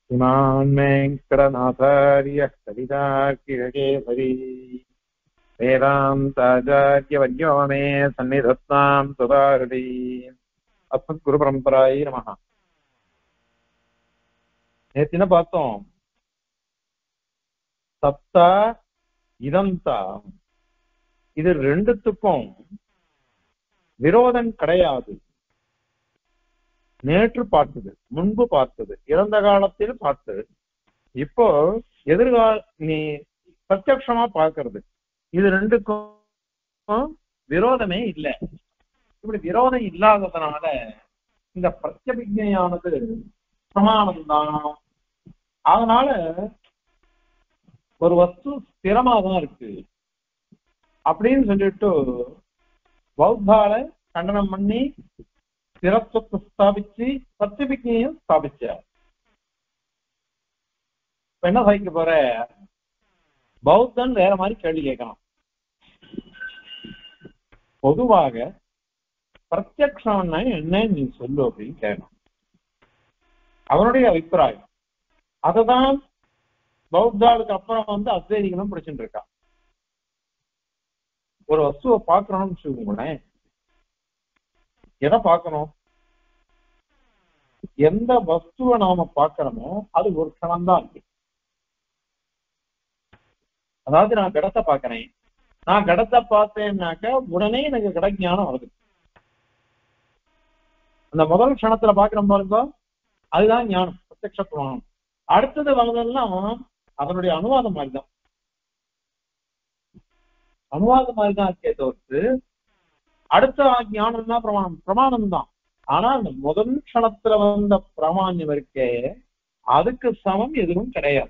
इमान् वेङ्कटनाथार्यः कवितार्किकेसरी वेदान्ताचार्यवर्यो मे सन्निधत्तां सुधाहृति अस्मद्गुरुपरम्परायै நமஹ. நேத்து என்ன பார்த்தோம்? சத்தா இதந்தா, இது ரெண்டுத்துக்கும் விரோதம் கிடையாது. நேற்று பார்த்தது, முன்பு பார்த்தது, இறந்த காலத்தில் பார்த்தது, இப்போ எதிர்கால நீ பிரத்யக்ஷமா பார்க்கிறது, இது ரெண்டுக்கும் விரோதமே இல்லை. இப்படி விரோதம் இல்லாததுனால இந்த பிரத்யபிஜையானது பிரமாணம்தான். அதனால ஒரு வஸ்து ஸ்திரமா தான் இருக்கு அப்படின்னு சொல்லிட்டு பௌத்தால கண்டனம் பண்ணி ஸ்திரத்துவத்தை ஸ்தாபிச்சு பிரத்யபிஜையும் ஸ்தாபிச்சார். இப்ப என்ன சாதிக்க போற? பௌத்தன் வேற மாதிரி கேள்வி கேட்கலாம். பொதுவாக பிரத்யக்ஷம்னா என்ன நீ சொல்லு அப்படின்னு கேட்கணும். அவனுடைய அபிப்பிராயம் அததான் பௌத்தாளுக்கு அப்புறம் அத்வைதிகளும் படிச்சுட்டு இருக்கா. ஒரு வஸ்துவை பார்க்கணும்னு வச்சுக்கோங்களேன், எதை பார்க்கணும்? எந்த வஸ்துவை நாம பார்க்கிறோமோ அது ஒரு கணம் தான் இருக்கு. அதாவது நான் கடத்தை பார்க்கிறேன், நான் கடத்தை பார்த்தேன்னாக்க உடனே எனக்கு கட ஞானம் வருது. அந்த முதல் க்ஷணத்துல பாக்குறோம் பாருங்க, அதுதான் ஞானம், பிரத்யக்ஷ பிரமாணம். அடுத்தது வந்ததெல்லாம் அதனுடைய அனுவாதம் மாதிரிதான், அனுவாதம் மாதிரிதான் இருக்கே தவிர்த்து அடுத்த ஞானம் தான் பிரமாணம், பிரமாணம் தான். ஆனா அந்த முதல் க்ஷணத்துல வந்த பிராமான்யம் இருக்கே அதுக்கு சமம் எதுவும் கிடையாது.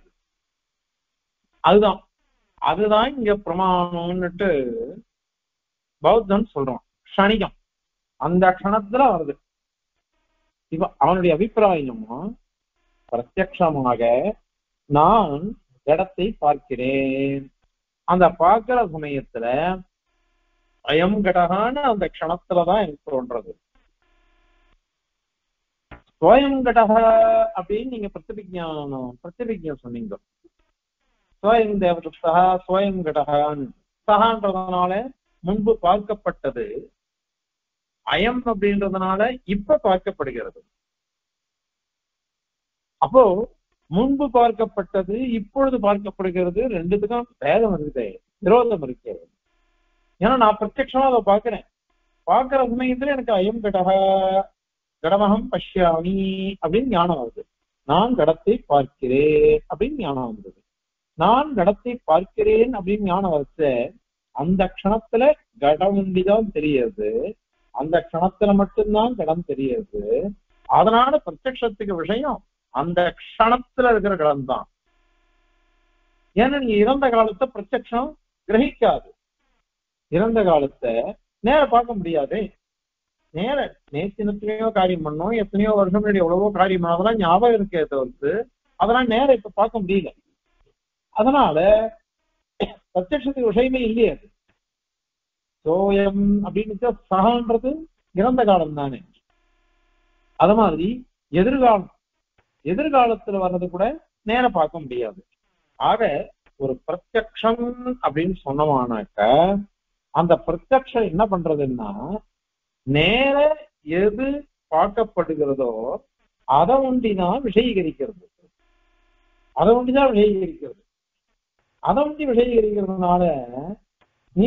அதுதான் இங்க பிரமாணம்னுட்டு பௌத்தன் சொல்றான். க்ஷணிகம் அந்த க்ஷணத்துல வருது. இப்ப அவனுடைய அபிப்பிராயமும் பிரத்யக்ஷமாக நான் இடத்தை பார்க்கிறேன், அந்த பார்க்கிற சமயத்துல அயம் கடகான்னு அந்த க்ஷணத்துலதான் எனக்கு தோன்றது. ஸ்வயம் கடக அப்படின்னு நீங்க பிரத்யபிஜம் சொன்னீங்க. ஸ்வயம் தேவதா ஸ்வயம் கடகான் சகான்றதுனால முன்பு பார்க்கப்பட்டது, அயம் அப்படின்றதுனால இப்ப பார்க்கப்படுகிறது. அப்போ முன்பு பார்க்கப்பட்டது இப்பொழுது பார்க்கப்படுகிறது, ரெண்டுத்துக்கும் பேதம் இருக்குது, விரோதம் இருக்கிறது. ஏன்னா நான் பிரத்யட்சமா அதை பார்க்கிறேன், பார்க்கிற சமயத்துல எனக்கு அயம் கடக கடமகம் பஷ்யாமி அப்படின்னு ஞானம் வருது. நான் கடத்தை பார்க்கிறேன் அப்படின்னு ஞானம் வந்தது. நான் கடத்தை பார்க்கிறேன் அப்படின்னு ஞானம் வச்ச அந்த க்ஷணத்துல கடம் உண்டிதான் தெரியுது, அந்த க்ஷணத்துல மட்டும்தான் கடம் தெரியுது. அதனால பிரத்யக்ஷத்துக்கு விஷயம் அந்த க்ஷணத்துல இருக்கிற கடம் தான். ஏன்னா நீங்க இறந்த காலத்தை பிரத்யக்ஷம் கிரகிக்காது, இறந்த காலத்தை நேர பார்க்க முடியாது. நேர நேத்தினத்திலேயோ காரியம் பண்ணோம், எத்தனையோ வருஷம் முன்னாடி எவ்வளவோ காரியம் பண்ணோம், அதெல்லாம் ஞாபகம் இருக்கே தவிர்த்து அதெல்லாம் நேரம் இப்ப பார்க்க முடியல. அதனால பிரத்யக்ஷத்துக்கு விஷயமே இல்லையே. அது சோயம் அப்படின்னு சகான்றது இறந்த காலம் தானே. அது மாதிரி எதிர்காலத்துல வர்றது கூட நேரம் பார்க்க முடியாது. ஆக ஒரு பிரத்யக்ஷம் அப்படின்னு சொன்னோம்னாக்க அந்த பிரத்யக்ஷம் என்ன பண்றதுன்னா நேர எது பார்க்கப்படுகிறதோ அதை ஒண்டிதான் விஷயீகரிக்கிறது. அதை ஒண்டிதான் விஷயீகரிக்கிறது. அதை ஒண்டி விஷயீகரிக்கிறதுனால நீ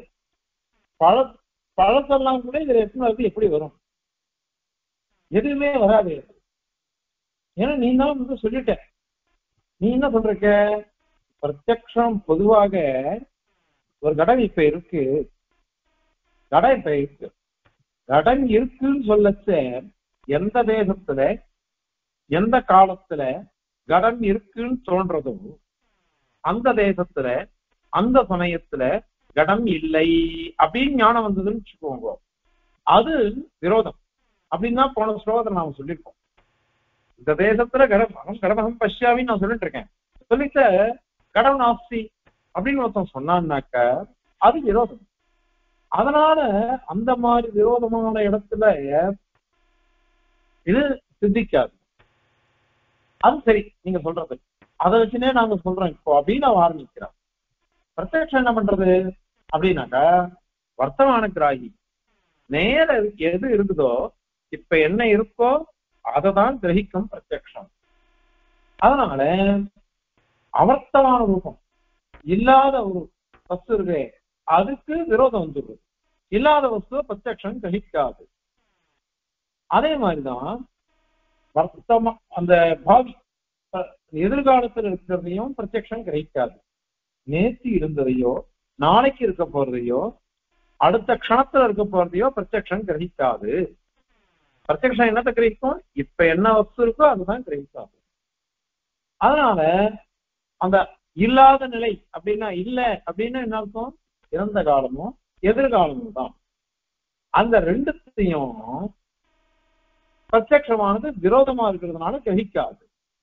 பழத்தெல்லாம் கூட இதுல எத்தனை எப்படி வரும்? எதுவுமே வராது. ஏன்னா நீ தான் சொல்லிட்ட. நீ என்ன சொல்ற? பிரத்யக்ஷம் பொதுவாக ஒரு கடம் இப்ப இருக்கு, கடம் இப்ப இருக்கு, கடம் இருக்குன்னு சொல்லச்ச எந்த தேசத்துல எந்த காலத்துல கடம் இருக்குன்னு தோன்றதோ அந்த தேசத்துல அந்த சமயத்துல கடம் இல்லை அப்படின்னு ஞானம் வந்ததுன்னு வச்சுக்கோங்க, அது விரோதம். அப்படின்னு தான் போன ஸ்லோகத்துல நாம சொல்லியிருக்கோம். இந்த தேசத்துல கடமகம் பஷ்யாவின்னு நான் சொல்லிட்டு இருக்கேன். சொல்லிட்ட கடம் நாஸ்தி அப்படின்னு ஒருத்தன் சொன்னான்னாக்க அது விரோதம். அதனால அந்த மாதிரி விரோதமான இடத்துல இது சித்திக்காது. அது சரி நீங்க சொல்றது, அதை வச்சுனே நாங்க சொல்றோம் இப்போ அப்படின்னு அவ ஆரம்பிக்கிறான். பிரத்யக்ஷம் என்ன பண்றது அப்படின்னாக்கா, வர்த்தமான கிராகி நேர எது இருக்குதோ, இப்ப என்ன இருக்கோ அததான் கிரகிக்கும் பிரத்யக்ஷம். அதனால அவர்த்தமான ரூபம் இல்லாத ஒரு வஸ்து இருக்கு, அதுக்கு விரோதம் வந்துடுது. இல்லாத வஸ்துவ பிரத்யக்ஷம் கிரகிக்காது. அதே மாதிரிதான் வர்த்தமா அந்த பாவி எதிர்காலத்தில் இருக்கிறதையும் பிரத்யக்ஷம் கிரகிக்காது. நேற்று இருந்ததையோ நாளைக்கு இருக்க போறதையோ அடுத்த க்ஷணத்துல இருக்க போறதையோ பிரத்யக்ஷம் கிரகிக்காது. பிரத்யக்ஷம் என்னத்தை கிரகிக்கும்? இப்ப என்ன வஸ்து இருக்கோ அதுதான் கிரகிக்காது. அதனால அந்த இல்லாத நிலை அப்படின்னா இல்ல அப்படின்னா என்ன அர்த்தம்? இறந்த காலமும் எதிர்காலமும் தான். அந்த ரெண்டுத்தையும் பிரத்யக்ஷமானது விரோதமா இருக்கிறதுனால கிரகிக்காது.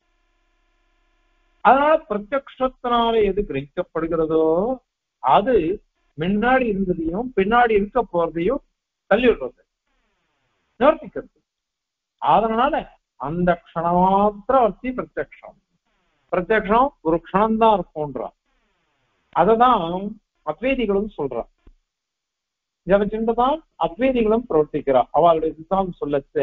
அதனால பிரத்யக்ஷத்தினால எது கிரகிக்கப்படுகிறதோ அது முன்னாடி இருந்ததையும் பின்னாடி இருக்க போறதையும் தள்ளி விடுறது, நிவர்த்திக்கிறது. அதனால அந்த க்ஷணமாத்திர வர்த்தி பிரத்யக்ஷம். பிரத்யக்ஷம் ஒரு க்ஷணம்தான் இருக்கும்ன்றான். அததான் அத்வைதிகளும் சொல்றான். இதை வச்சுதான் அத்வைதிகளும் பிரவர்த்திக்கிறான். அவளுடைய சித்தாந்தம் சொல்லச்ச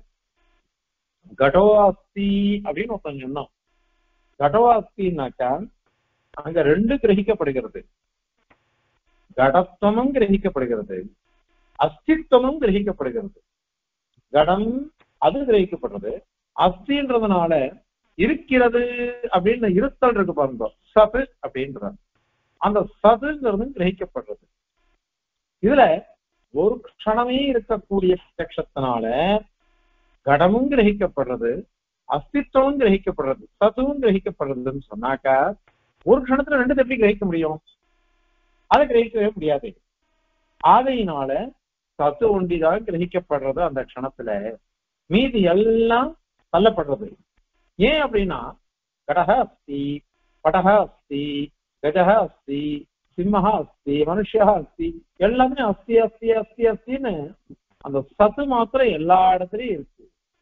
கடோவாஸ்தி அப்படின்னு ஒருத்தன் சொன்னான். கடோவாஸ்தின்னாக்கா அங்க ரெண்டு கிரகிக்கப்படுகிறது. கடத்துவமும் கிரகிக்கப்படுகிறது, அஸ்தித்வமும் கிரகிக்கப்படுகிறது. கடம் அது கிரகிக்கப்படுறது, அஸ்தின்றதுனால இருக்கிறது அப்படின்னு இருத்தல் இருக்கு பாருங்க, சது அப்படின்றது, அந்த சதுங்கிறதும் கிரகிக்கப்படுறது. இதுல ஒரு க்ஷணமே இருக்கக்கூடிய பிரத்யக்ஷத்தினால கடமும் கிரகிக்கப்படுறது, அஸ்தித்வமும் கிரகிக்கப்படுறது, சதுவும் கிரகிக்கப்படுறதுன்னு சொன்னாக்கா ஒரு க்ஷணத்துல ரெண்டு எப்படி கிரகிக்க முடியும்? அதை கிரகிக்கவே முடியாது. ஆதையினால சத்து ஒண்டிதான் கிரகிக்கப்படுறது அந்த க்ஷணத்துல, மீதி எல்லாம் தள்ளப்படுறது. ஏன் அப்படின்னா கடக அஸ்தி, படக அஸ்தி, கஜக அஸ்தி, சிம்மஹா அஸ்தி, மனுஷா அஸ்தி, எல்லாமே அஸ்தி அஸ்தி அஸ்தி அஸ்தின்னு அந்த சத்து மாத்திரம் எல்லா இடத்துலயும் இருக்கு.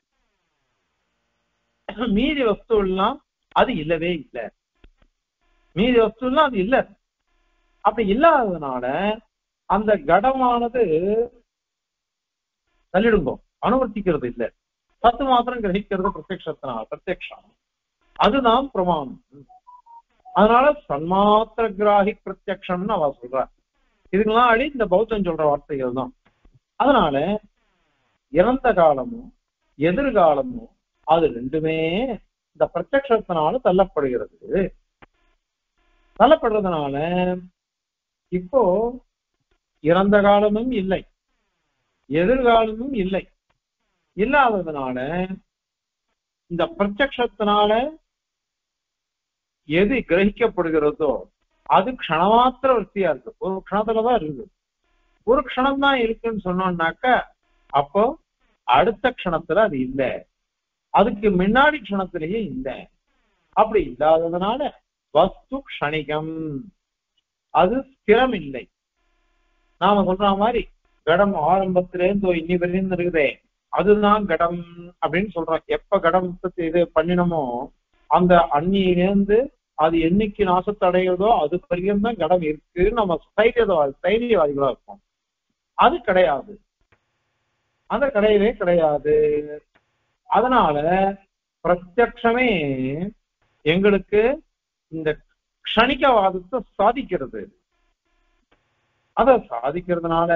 மீதி வஸ்து எல்லாம் அது இல்லவே இல்லை. மீதி வஸ்து எல்லாம் அது இல்லை. அப்படி இல்லாததுனால அந்த கடமானது தள்ளிடுங்கோ, அனுவர்த்திக்கிறது இல்லை. சத்து மாத்திரம் கிரகிக்கிறது பிரத்யக்ஷத்தினால, பிரத்யக்ஷம் அதுதான் பிரமாணம். அதனால சன்மாத்திர கிராகி பிரத்யக்ஷம்னு அவ சொல்ற. இதுக்கெல்லாம் அடி இந்த பௌத்தம் சொல்ற வார்த்தைகள் தான். அதனால இறந்த காலமும் எதிர்காலமும் அது ரெண்டுமே இந்த பிரத்யக்ஷத்தினால தள்ளப்படுகிறது. தள்ளப்படுறதுனால இப்போ இறந்த காலமும் இல்லை, எதிர்காலமும் இல்லை. இல்லாததுனால இந்த பிரத்யக்ஷத்தினால எது கிரகிக்கப்படுகிறதோ அது க்ஷணமாத்திர வர்த்தியா இருக்கு. ஒரு க்ஷணத்துலதான் இருக்கு. ஒரு க்ஷணம் தான் இருக்குன்னு சொன்னோம்னாக்க அப்போ அடுத்த க்ஷணத்துல அது இல்லை, அதுக்கு முன்னாடி க்ஷணத்திலேயே இல்லை. அப்படி இல்லாததுனால வஸ்து க்ஷணிகம், அது ஸ்திரம் இல்லை. நாம சொல்ற மாதிரி கடம் ஆரம்பத்திலேருந்து இன்னி வரையும் இருக்குதே அதுதான் கடம் அப்படின்னு சொல்றோம். எப்ப கடம் இது பண்ணினமோ அந்த அன்னியிலேருந்து அது என்னைக்கு நாசத்தை அடைகிறதோ அது வரைக்கும் தான் கடம் இருக்குன்னு நம்ம தைரியவாதிகளா இருப்போம். அது கிடையாது, அந்த கிடையவே கிடையாது. அதனால பிரத்யக்ஷமே எங்களுக்கு இந்த க்ஷணிகவாதத்தை சாதிக்கிறது. அத சாதிக்கிறதுனால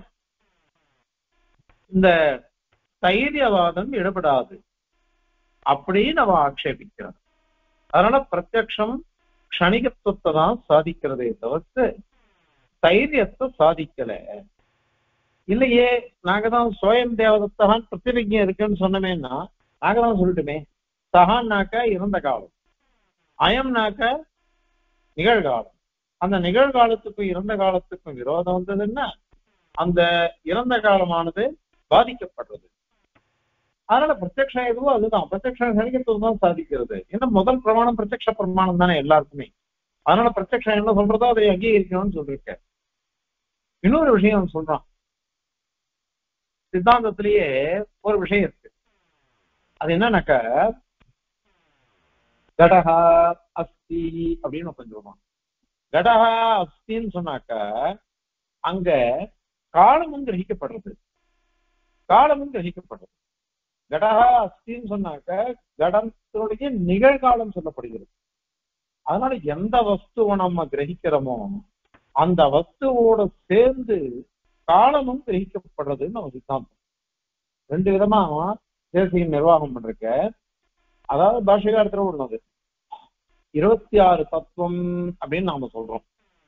இந்த தைரியவாதம் ஈடுபடாது அப்படின்னு அவ ஆட்சேபிக்கிறார். அதனால பிரத்யக்ஷம் க்ஷணிகத்துவத்தை தான் சாதிக்கிறதே தவிர்த்து தைரியத்தை சாதிக்கல. இல்லையே நாங்க தான் சுயம் தேவதத்தான் பிரத்திபிஜம் இருக்குன்னு சொன்னமேன்னா நாங்க தான் சொல்லட்டுமே. சகான்னாக்கா இறந்த காலம், அயம்னாக்க நிகழ்காலம். அந்த நிகழ்காலத்துக்கும் இறந்த காலத்துக்கும் விரோதம் வந்ததுன்னா அந்த இறந்த காலமானது பாதிக்கப்படுறது. அதனால பிரத்யக்ஷம் எதுவோ அதுதான், பிரத்யக்ஷம் கணிக்கத்துவம் தான் சாதிக்கிறது. ஏன்னா முதல் பிரமாணம் பிரத்யக்ஷ பிரமாணம் தானே எல்லாருக்குமே. அதனால பிரத்யக்ஷம் என்ன சொல்றதோ அதை அங்கீகரிக்கணும்னு சொல்லிருக்க. இன்னொரு விஷயம் சொல்றான், சித்தாந்தத்திலேயே ஒரு விஷயம் இருக்கு. அது என்னன்னாக்க கடஹா அஸ்தி அப்படின்னு ஒருத்தன் சொல்லுவான். கடஹா அஸ்தின்னு சொன்னாக்க அங்க காலமும் கிரகிக்கப்படுறது, காலமும் கிரகிக்கப்படுறது. கடஹா அஸ்தின்னு சொன்னாக்க கடத்தினுடைய நிகழ்காலம் சொல்லப்படுகிறது. அதனால எந்த வஸ்துவை நம்ம கிரகிக்கிறோமோ அந்த வஸ்துவோட சேர்ந்து காலமும் கிரகிக்கப்படுறதுன்னு நம்ம சித்தாந்தம். ரெண்டு விதமா தேசிய நிர்வாகம் பண்றக்க. அதாவது பாஷகாரத்துல உள்ளது 26 தத்துவம் அப்படின்னு நாம சொல்றோம்.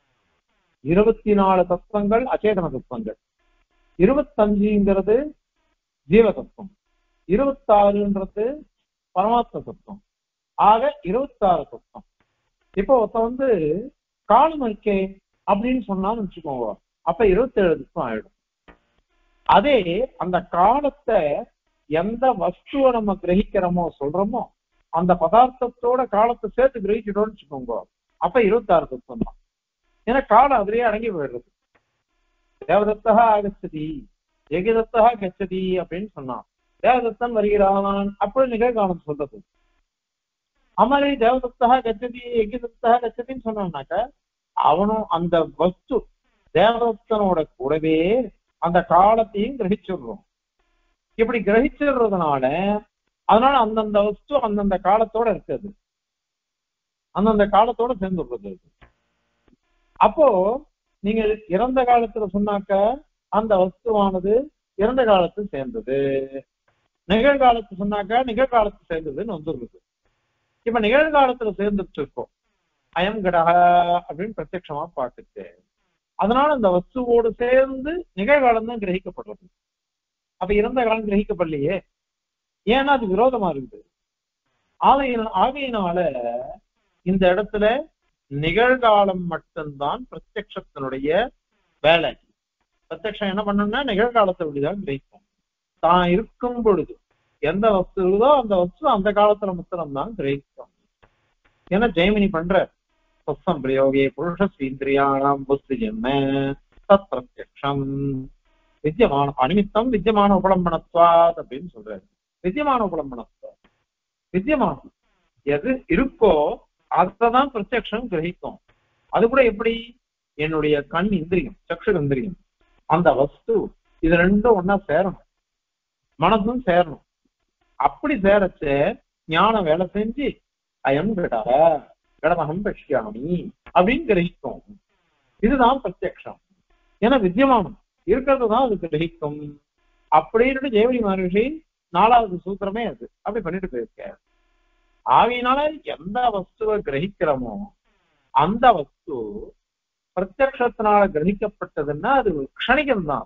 24 தத்துவங்கள் அச்சேதன தத்துவங்கள், 25ங்கிறது ஜீவ தத்துவம், 26ன்றது பரமாத்ம தத்துவம். ஆக 26 தத்துவம். இப்போ ஒருத்த காலம் இருக்கே அப்படின்னு சொன்னான்னு வச்சுக்கோங்க, அப்ப 27 தத்துவம் ஆயிடும். அதே அந்த காலத்தை எந்த வஸ்துவை நம்ம கிரகிக்கிறோமோ சொல்றோமோ அந்த பதார்த்தத்தோட காலத்தை சேர்த்து கிரகிச்சிட்டோம்னு வச்சுக்கோங்க, அப்ப 26 தத்துவம் தான். ஏன்னா காலம் அதிலேயே அடங்கி போயிடுறது. தேவதத்தா ஆகச்சதி ஏகதத்தா கச்சதி அப்படின்னு சொன்னான். தேவதத்தன் வருகிறான் அப்படி நிகழ்காலம் சொல்றது. அமரி தேவதத்தா கச்சதி ஏகதத்தா கச்சதின்னு சொன்னான்னாக்க அவனும் அந்த வஸ்து தேவதத்தனோட கூடவே அந்த காலத்தையும் கிரகிச்சிடுறோம். இப்படி கிரகிச்சிடுறதுனால அதனால அந்தந்த வஸ்து அந்தந்த காலத்தோட இருக்குது, அந்தந்த காலத்தோட சேர்ந்துடுறது. அப்போ நீங்க இறந்த காலத்துல சொன்னாக்க அந்த வஸ்துவானது இறந்த காலத்து சேர்ந்தது, நிகழ்காலத்து சொன்னாக்க நிகழ்காலத்து சேர்ந்ததுன்னு வந்துடுறது. இப்ப நிகழ்காலத்துல சேர்ந்துட்டு இருக்கோம் அயம் கடக அப்படின்னு பிரத்யட்சமா பார்த்துட்டு, அதனால அந்த வஸ்துவோடு சேர்ந்து நிகழ்காலம் தான் கிரகிக்கப்படுறது. அப்ப இறந்த காலம் கிரகிக்கப்படலையே, ஏன்னா அது விரோதமா இருக்குது. ஆகையினால இந்த இடத்துல நிகழ்காலம் மட்டும்தான் பிரத்யட்சத்தினுடைய வேலை. பிரத்யட்சம் என்ன பண்ணணும்னா நிகழ்காலத்தை அப்படிதான் கிரகிக்கும். தான் இருக்கும் பொழுது எந்த வஸ்து இருக்குதோ அந்த வஸ்து அந்த காலத்துல மாத்திரம்தான் கிரகிக்கும். ஏன்னா ஜெயமினி பண்ற சொத்தம் பிரயோகே புருஷஸ்வீந்திரியாணம் வஸ்து ஜென்ம தத் பிரத்யக்ஷம் வித்தியமான அனிமித்தம் வித்தியமான உபலம்பனத்வாத் அப்படின்னு சொல்றாரு. வித்தியமான உபலம்பனத்வா, வித்தியமானம் எது இருக்கோ அதான் பிரத்யக்ஷம் கிரகிக்கும். அது கூட எப்படி? என்னுடைய கண் இந்திரியம், சக்ஷு இந்திரியம், அந்த வஸ்து இது ரெண்டும் ஒன்னா சேரணும், மனசும் சேரணும். அப்படி சேரச்ச ஞானம் வேலை செஞ்சு அயம் கடக கடமகம் பஷ்யாமி அப்படின்னு கிரகிக்கும். இதுதான் பிரத்யக்ஷம். ஏன்னா வித்தியமானம் இருக்கிறது தான் அது கிரகிக்கும் அப்படின்னு ஜெயவரி மகரிஷி 4வது சூத்திரமே அது அப்படி பண்ணிட்டு போயிருக்க. ஆகையினால எந்த வஸ்துவை கிரகிக்கிறோமோ அந்த வஸ்து பிரத்யக்ஷத்தினால கிரகிக்கப்பட்டதுன்னா அது க்ஷணிகம்தான்.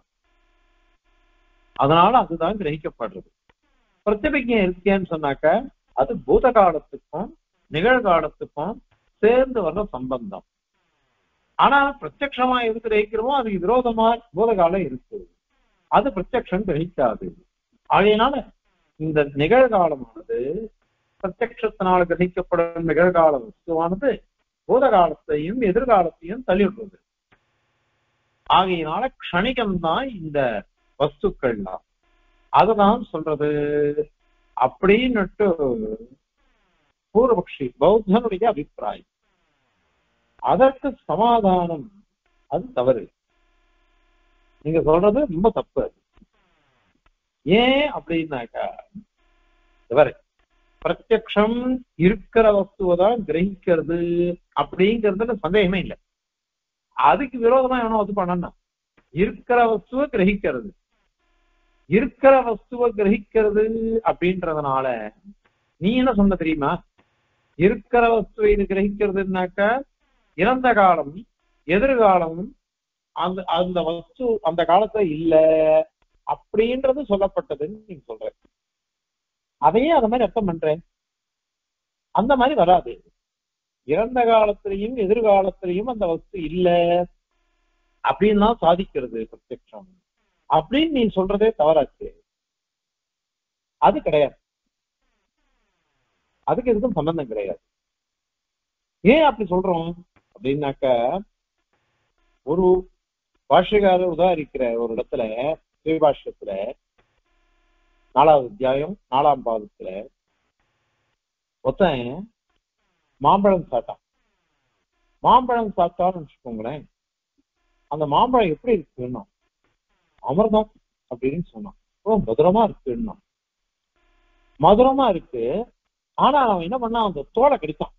அதனால அதுதான் கிரகிக்கப்படுறது. பிரத்யபிஜம் இருக்கேன்னு சொன்னாக்க அது பூத காலத்துக்கும் நிகழ்காலத்துக்கும் சேர்ந்து வர்ற சம்பந்தம். ஆனா பிரத்யக்ஷமா எது கிரகிக்கிறோமோ அதுக்கு விரோதமா பூதகாலம் இருக்கு, அது பிரத்யக்ஷம் கிரகிக்காது. ஆகையினால இந்த நிகழ்காலமானது பிரத்யக்ஷத்தினால் கிரகிக்கப்படும் நிகழ்கால வஸ்துவானது பூத காலத்தையும் எதிர்காலத்தையும் தள்ளிவிடுறது. ஆகையினால க்ஷணிகம்தான் இந்த வஸ்துக்கள்லாம். அதுதான் சொல்றது அப்படின்னுட்டு பூர்வபக்ஷி பௌத்தனுடைய அபிப்பிராயம். அதற்கு சமாதானம் அது தவறு, நீங்க சொல்றது ரொம்ப தப்பு. ஏன் அப்படின்னாக்கா தவறு. பிரத்யக்ஷம் இருக்கிற வஸ்துவை தான் கிரகிக்கிறது அப்படிங்கிறதுல சந்தேகமே இல்லை. அதுக்கு விரோதமா எவனோ அது பண்ணா இருக்கிற வஸ்துவை கிரகிக்கிறது, இருக்கிற வஸ்துவை கிரகிக்கிறது அப்படின்றதுனால நீ என்ன சொன்ன தெரியுமா? இருக்கிற வஸ்துவை இது கிரகிக்கிறதுனாக்கா இறந்த காலம் எதிர்காலம் அந்த அந்த வஸ்து அந்த காலத்துல இல்ல அப்படின்றது சொல்லப்பட்டதுன்னு நீங்க சொல்ற. அதையே அந்த மாதிரி அர்த்தம் பண்றேன். அந்த மாதிரி வராது. இறந்த காலத்திலையும் எதிர்காலத்திலையும் அந்த வஸ்து இல்ல அப்படின்னு தான் சாதிக்கிறது பிரத்யக்ஷம் அப்படின்னு நீ சொல்றதே தவறாச்சு. அது கிடையாது, அதுக்கு எதுக்கும் சம்பந்தம் கிடையாது. ஏன் அப்படி சொல்றோம் அப்படின்னாக்க ஒரு பாஷ்யக்காரர் உதாரிக்கிற ஒரு இடத்துல ஸ்ரீபாஷ்யத்துல 4வது அத்தியாயம் 4ஆம் பாதத்துல ஒருத்தன் மாம்பழம் சாப்பிட்டான். மாம்பழம் சாப்பிட்டான்னு வச்சுக்கோங்களேன், அந்த மாம்பழம் எப்படி இருக்குன்னா அமிர்தம் அப்படின்னு சொன்னான். மதுரமா இருக்குன்னா மதுரமா இருக்கு. ஆனா அவன் என்ன பண்ணான், அந்த தோலை கடித்தான்.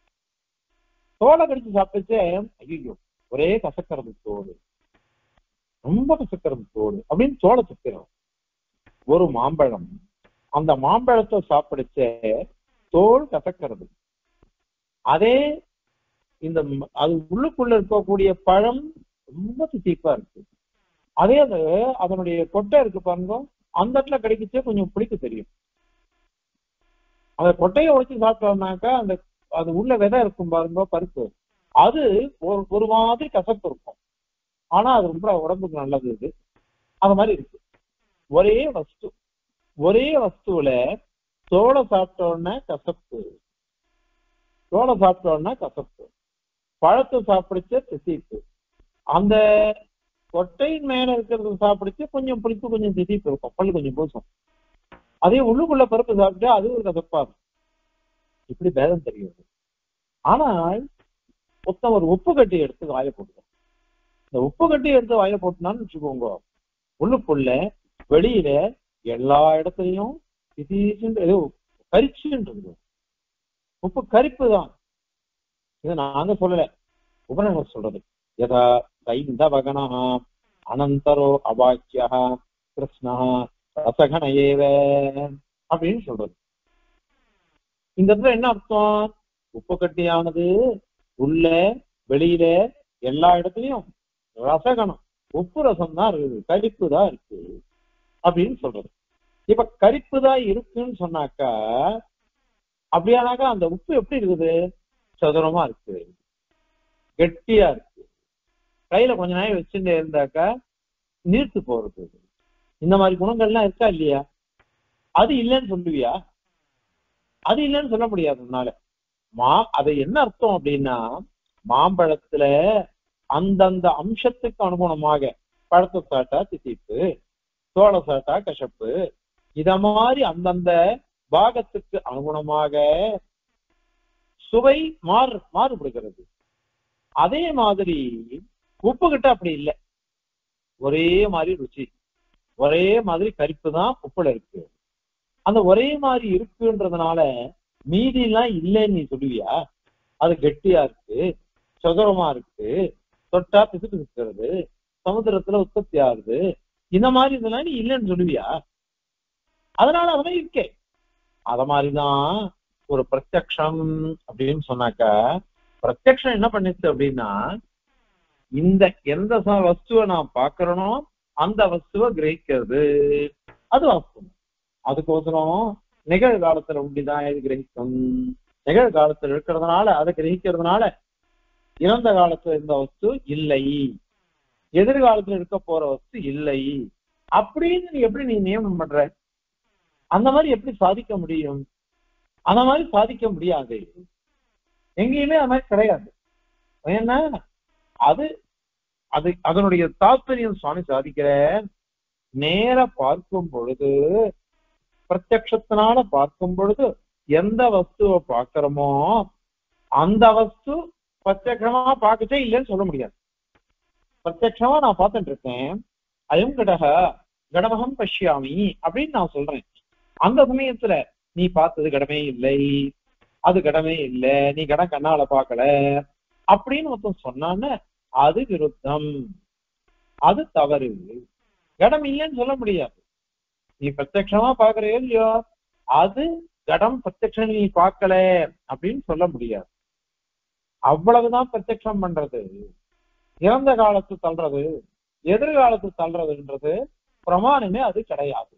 தோலை கடிச்சு சாப்பிட்டுச்சே, ஐயோ ஒரே கசக்கிறது தோடு, ரொம்ப கசக்கிறது தோடு அப்படின்னு தோலை சுக்கிறோம். ஒரு மாம்பழம், அந்த மாம்பழத்தை சாப்பிடுச்சே தோல் கசக்கிறது. அதே இந்த அது உள்ளுக்குள்ள இருக்கக்கூடிய பழம் ரொம்ப தித்திப்பா இருக்கு. அதே அது அதனுடைய கொட்டை இருக்கு பாருங்க, அந்த இடத்துல கிடைக்குச்சே கொஞ்சம் புளிக்க தெரியும். அந்த கொட்டையை உடைச்சு சாப்பிட்டோம்னாக்கா அந்த அது உள்ள விதை இருக்கும் பாருங்க, பருப்பு, அது ஒரு மாதிரி கசப்பு இருக்கும். ஆனா அது ரொம்ப உடம்புக்கு நல்லது. இது அது மாதிரி இருக்கு. ஒரே வஸ்து, ஒரே வஸ்துவில தோலை சாப்பிட்டோன்னா கசப்பு, தோலை சாப்பிட்டோன்னா கசப்பு, பழத்தை சாப்பிடுச்ச திசைப்பு, அந்த கொட்டையின் மேல இருக்கிறது சாப்பிடுச்சு கொஞ்சம் புளிப்பு கொஞ்சம் திசைப்பு இருக்கும், பல்லு கொஞ்சம் பூசம். அதே உள்ளுக்குள்ள பருப்பு சாப்பிட்டு அது ஒரு கசப்பா இருக்கும். இப்படி பேதம் தெரியுது. ஆனால் மொத்தம் ஒரு உப்பு கட்டி எடுத்து வாயில போட்டுக்கணும். இந்த உப்பு கட்டி எடுத்து வாயில போட்டுனான்னு வச்சுக்கோங்க, உள்ளுக்குள்ள வெளியில எல்லா இடத்துலையும் ஏதோ கரிச்சுன்றது. உப்பு கரிப்பு தான். இதை நாங்க சொல்லல, உபநிடதம் சொல்றது. யதா தைந்தவகனா அனந்தரோ அவாக்கியா கிருஷ்ணா ரசகண ஏவ அப்படின்னு சொல்றது. இந்த இடத்துல என்ன அர்த்தம், உப்பு கட்டியானது உள்ள வெளியில எல்லா இடத்துலயும் ரசகணம், உப்பு ரசம் தான் இருக்குது, கரிப்பு தான் இருக்கு அப்படின்னு சொல்றது. இப்ப கரிப்பு தான் இருக்குன்னு சொன்னாக்கா, அப்படியானாக்கா அந்த உப்பு எப்படி இருக்குது, சதுரமா இருக்கு, கெட்டியா இருக்கு, கையில கொஞ்ச நேரம் வச்சுட்டு இருந்தாக்கா நீர்த்து போறது. இந்த மாதிரி குணங்கள்லாம் இருக்கா இல்லையா? அது இல்லைன்னு சொல்லுவியா? அது இல்லைன்னு சொல்ல முடியாதுனால அது என்ன அர்த்தம் அப்படின்னா, மாம்பழத்துல அந்தந்த அம்சத்துக்கு அனுகுணமாக பழத்தை சாட்டா தித்திப்பு, தோலை சாட்டா கசப்பு, இத மாதிரி அந்தந்த பாகத்துக்கு அனுகுணமாக சுவை மாறுபடுகிறது. அதே மாதிரி உப்பு கிட்ட அப்படி இல்லை, ஒரே மாதிரி ருச்சி, ஒரே மாதிரி கரிப்பு தான் உப்புல இருக்கு. அந்த ஒரே மாதிரி இருக்குன்றதுனால மீதி எல்லாம் இல்லைன்னு நீ சொல்லுவியா? அது கெட்டியா இருக்கு, சதுரமா இருக்கு, தொட்டா பிசுக்கு இருக்கிறது, சமுத்திரத்துல உற்பத்தி ஆகுது, இந்த மாதிரி இதெல்லாம் நீ இல்லைன்னு சொல்லுவியா? அதனால அதெல்லாம் இருக்கே. அத மாதிரிதான் ஒரு பிரத்யக்ஷம் அப்படின்னு சொன்னாக்கா, பிரத்யக்ஷம் என்ன பண்ணிச்சு அப்படின்னா, இந்த எந்த வஸ்துவை நான் பாக்குறனோ அந்த வஸ்துவை கிரகிக்கிறது, அது வாஸ்தவம். அதுக்கோசரம் நிகழ்காலத்துல உண்டிதான் இது கிரகிக்கும். நிகழ்காலத்துல இருக்கிறதுனால அதை கிரகிக்கிறதுனால இறந்த காலத்துல இருந்த வஸ்து இல்லை, எதிர்காலத்துல இருக்க போற வஸ்து இல்லை அப்படின்னு நீ எப்படி நியமனம் பண்ற? அந்த மாதிரி எப்படி சாதிக்க முடியும்? அந்த மாதிரி சாதிக்க முடியாது, எங்கேயுமே அது மாதிரி கிடையாது. ஏன்னா அது அது அதனுடைய தாத்பரியம் சுவாமி சாதிக்கிற, நேர பார்க்கும் பொழுது, பிரத்யக்ஷத்தினால பார்க்கும் பொழுது எந்த வஸ்துவை பார்க்கிறோமோ அந்த வஸ்து பிரத்யக்ஷமா பார்க்கச்சே இல்லைன்னு சொல்ல முடியாது. பிரத்யக்ஷமா நான் பார்த்துட்டு இருக்கேன், அயம் கடக கடமகம் பஷ்யாமி அப்படின்னு நான் சொல்றேன். அந்த சமயத்துல நீ பார்த்தது கடமே இல்லை, அது கடமே இல்லை, நீ கடம் கண்ணால பார்க்கல அப்படின்னு ஒருத்தன் சொன்னான்னு அது விருத்தம், அது தவறு. கடம் இல்லைன்னு சொல்ல முடியாது. நீ பிரத்யக்ஷமா பாக்குறே இல்லையோ, அது கடம் பிரத்யக்ஷம் நீ பார்க்கல அப்படின்னு சொல்ல முடியாது. அவ்வளவுதான் பிரத்யக்ஷம் பண்றது. இறந்த காலத்து தள்ளுறது, எதிர்காலத்து தள்ளுறதுன்றது பிரமாணமே அது கிடையாது.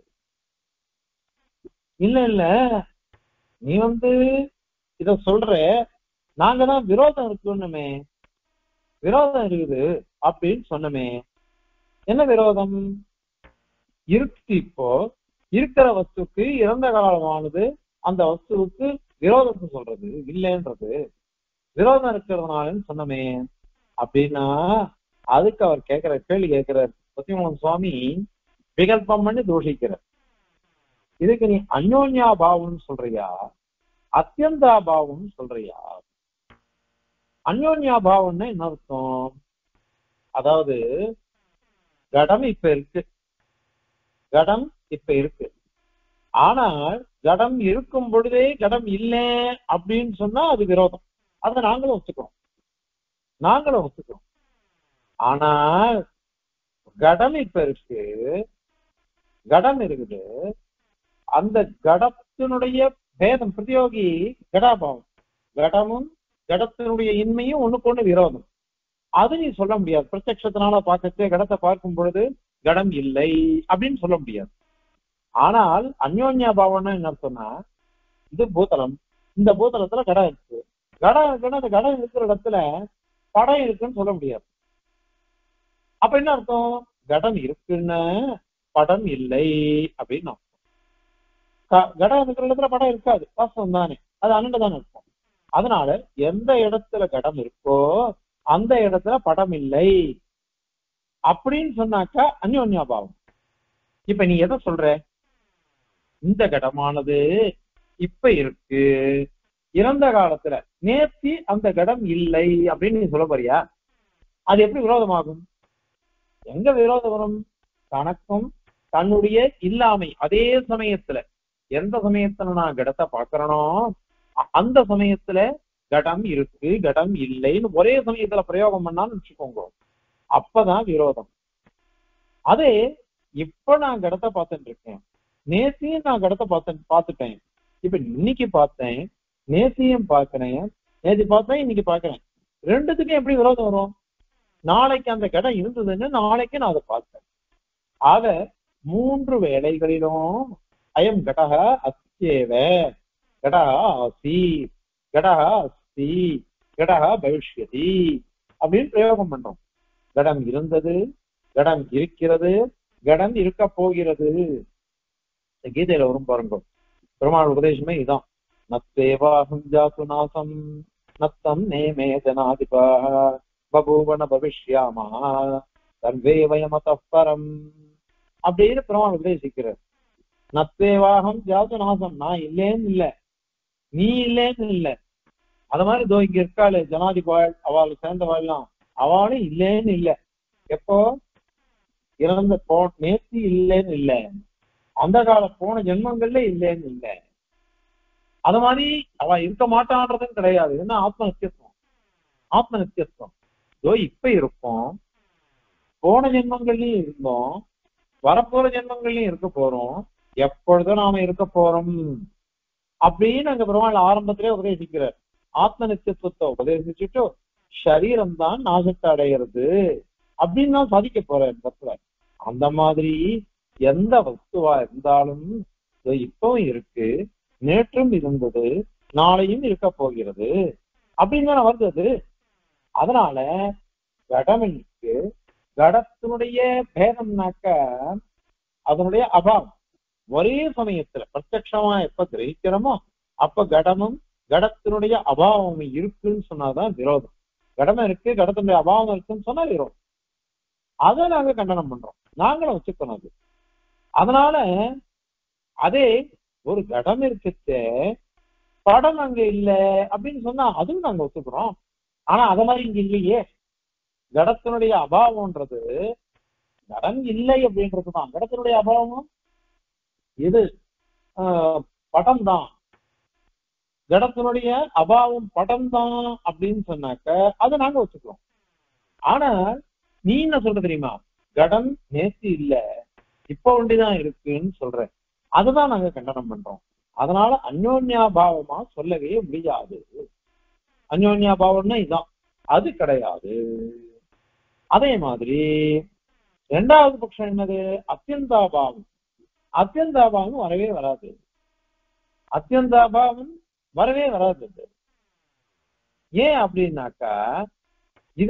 இல்ல இல்ல நீ இத சொல்ற, நாங்க தான் விரோதம் இருக்குன்னுமே, விரோதம் இருக்குது அப்படின்னு சொன்னமே. என்ன விரோதம் இருக்கு? இப்போ இருக்கிற வஸ்துக்கு இறந்த காலமானது அந்த வஸ்துவுக்கு விரோதத்தை சொல்றது இல்லைன்றது, விரோதம் இருக்கிறதுனாலன்னு சொன்னமே அப்படின்னா, அதுக்கு அவர் கேட்கிற கேள்வி கேட்கிறார் சத்தியமூலம் சுவாமி, விகல்பம் பண்ணி தோஷிக்கிறார். இதுக்கு நீ அந்யோன்யா பாவம்னு சொல்றியா, அத்தியந்தா பாவம்னு சொல்றியா? அந்யோன்யாபாவம்னா என்ன அர்த்தம்? அதாவது கடம் இப்ப இருக்கு, கடம் இப்ப இருக்கு. ஆனால் கடம் இருக்கும் பொழுதே கடம் இல்லை அப்படின்னு சொன்னா அது விரோதம். அதை நாங்களும் ஒத்துக்கிறோம், நாங்களும் ஒத்துக்கிறோம். ஆனால் கடம் இப்ப இருக்கு, கடம் இருக்குது, அந்த கடத்தினுடைய பேதம் பிரதியோகி கடாபாவம், கடமும் கடத்தினுடைய இன்மையும் ஒண்ணுக்கு ஒண்ணு விரோதம். அது நீ சொல்ல முடியாது. பிரத்யட்சத்தினால பார்க்கச்சே கடத்தை பார்க்கும் பொழுது கடம் இல்லை அப்படின்னு சொல்ல முடியாது. ஆனால் அந்யோன்யா பாவம்னா என்ன சொன்னா, இது பூதலம், இந்த பூதலத்துல கடம் இருக்கு, கடம் இருக்குன்னா அந்த கடம் இருக்கிற இடத்துல படம் இருக்குன்னு சொல்ல முடியாது. அப்ப என்ன அர்த்தம்? கடம் இருக்குன்னு படம் இல்லை அப்படின்னு கடம் இருக்கிற இடத்துல படம் இருக்காது, வாஸ்தவம் தானே, அது அண்ணன் தானே இருக்கும். அதனால எந்த இடத்துல கடம் இருக்கோ அந்த இடத்துல படம் இல்லை அப்படின்னு சொன்னாக்கா அந்யோன்யாபாவம். இப்ப நீ எதை சொல்ற? இந்த கடமானது இப்ப இருக்கு, இறந்த காலத்துல நேர்த்தி அந்த கடம் இல்லை அப்படின்னு நீ சொல்ல போறியா? அது எப்படி விரோதமாகும்? எங்க விரோதம் வரும்? தனக்கும் தன்னுடைய இல்லாமை அதே சமயத்துல, எந்த சமயத்துல நான் கடத்தை பாக்குறனோ அந்த சமயத்துல கடம் இருக்கு கடம் இல்லைன்னு ஒரே சமயத்துல பிரயோகம் பண்ணான்னு வச்சுக்கோங்க, அப்பதான் விரோதம். அதே இப்ப நான் கடத்தை பார்த்துட்டு இருக்கேன், நேத்தியும் நான் கடத்தை பார்த்துட்டேன், இப்ப இன்னைக்கு பார்த்தேன், நேத்தியும் பார்க்கிறேன், நேத்தி பார்த்தேன், இன்னைக்கு பார்க்கிறேன், ரெண்டுத்துக்கும் எப்படி விரோதம் வரும்? நாளைக்கு அந்த கடம் இருந்ததுன்னு நாளைக்கு நான் அதை பார்த்தேன். ஆக மூன்று வேளைகளிலும் அயம் கடக அஸ்யேவ, கடக ஆசி, கடக அஸ்தி, கடக பவிஷ்யதி அப்படின்னு பிரயோகம் பண்றோம். கடம் இருந்தது, கடம் இருக்கிறது, கடம் இருக்க போகிறது. கீதையில வரும் பாருங்க, பெருமாள் உபதேசமே இதான். நத்தேவாஹம் ஜாத்து நாசம் நத்தம் நேமே ஜனாதிபா பபூவன பவிஷ்யாமா சர்வே வயமதః பரம் அப்படின்னு பெருமாள் உபதேசிக்கிறார். நத்தேவாகம் ஜாத்து நாசம், நான் இல்லேன்னு இல்லை, நீ இல்லேன்னு இல்லை. அது மாதிரி இதோ இங்க இருக்காளு ஜனாதிபாள், அவள் சேர்ந்தவாள்லாம் அவளும் இல்லேன்னு இல்லை. எப்போ? இறந்த நேர்த்தி இல்லைன்னு இல்லை, அந்த கால போன ஜென்மங்கள்ல இல்லைன்னு இல்லை. அது மாதிரி அவ இருக்க மாட்டான்றதும் கிடையாது. ஏன்னா ஆத்ம நித்தியத்துவம், ஆத்ம நித்தியத்துவம். இதோ இப்ப இருப்போம், போன ஜென்மங்கள்லயும் இருந்தோம், வரப்போற ஜென்மங்கள்லயும் இருக்க போறோம், எப்பொழுதும் நாம இருக்க போறோம் அப்படின்னு அங்க பெருமாள் ஆரம்பத்திலே உபதேசிக்கிறார். ஆத்ம நித்தியத்துவத்தை உபதேசிச்சுட்டு சரீரம் தான் நாசத்தை அடைகிறது அப்படின்னு தான் சாதிக்க போறார் தத்துவ. அந்த மாதிரி எந்த வஸ்துவா இருந்தாலும் இப்பவும் இருக்கு, நேற்றும் இருந்தது, நாளையும் இருக்க போகிறது அப்படின்னு தானே வருது. அதனால கடமனுக்கு கடத்தினுடைய பேதம்னாக்க அதனுடைய அபாவம் ஒரே சமயத்துல பிரத்யட்சமா எப்ப கிரகிக்கிறோமோ அப்ப கடமும் கடத்தினுடைய அபாவம் இருக்குன்னு சொன்னாதான் விரோதம். கடமை இருக்கு, கடத்தினுடைய அபாவம் இருக்குன்னு சொன்னா விரோதம். அதை நாங்க கண்டனம் பண்றோம், நாங்களும் வச்சுக்கணும் அது. அதனால அதே ஒரு கடம் இருக்குச்சு, படம் அங்க இல்ல அப்படின்னு சொன்னா அதுவும் நாங்க ஒத்துக்கிறோம். ஆனா அத மாதிரி இங்க இல்லையே. கடத்தினுடைய அபாவம்ன்றது கடம் இல்லை அப்படின்றதுதான். கடத்தினுடைய அபாவம் இது படம் தான், கடத்தினுடைய அபாவம் படம் தான் அப்படின்னு சொன்னாக்க அதை நாங்க வச்சுக்கிறோம். ஆனா நீ என்ன சொல்ற தெரியுமா? கடம் நேர்த்தி இல்ல, இப்ப ஒண்டிதான் இருக்குன்னு சொல்ற. அதுதான் நாங்க கண்டனம் பண்றோம். அதனால அந்யோன்யாபாவமா சொல்லவே முடியாது. அந்யோன்யாபாவம்னா இதுதான், அது கிடையாது. அதே மாதிரி இரண்டாவது பட்சம் என்னது? அத்தியந்தாபாவம். அத்தியந்தாபாவம் வரவே வராது, அத்தியந்தாபாவம் வரவே வராது. ஏன் அப்படின்னாக்கா இது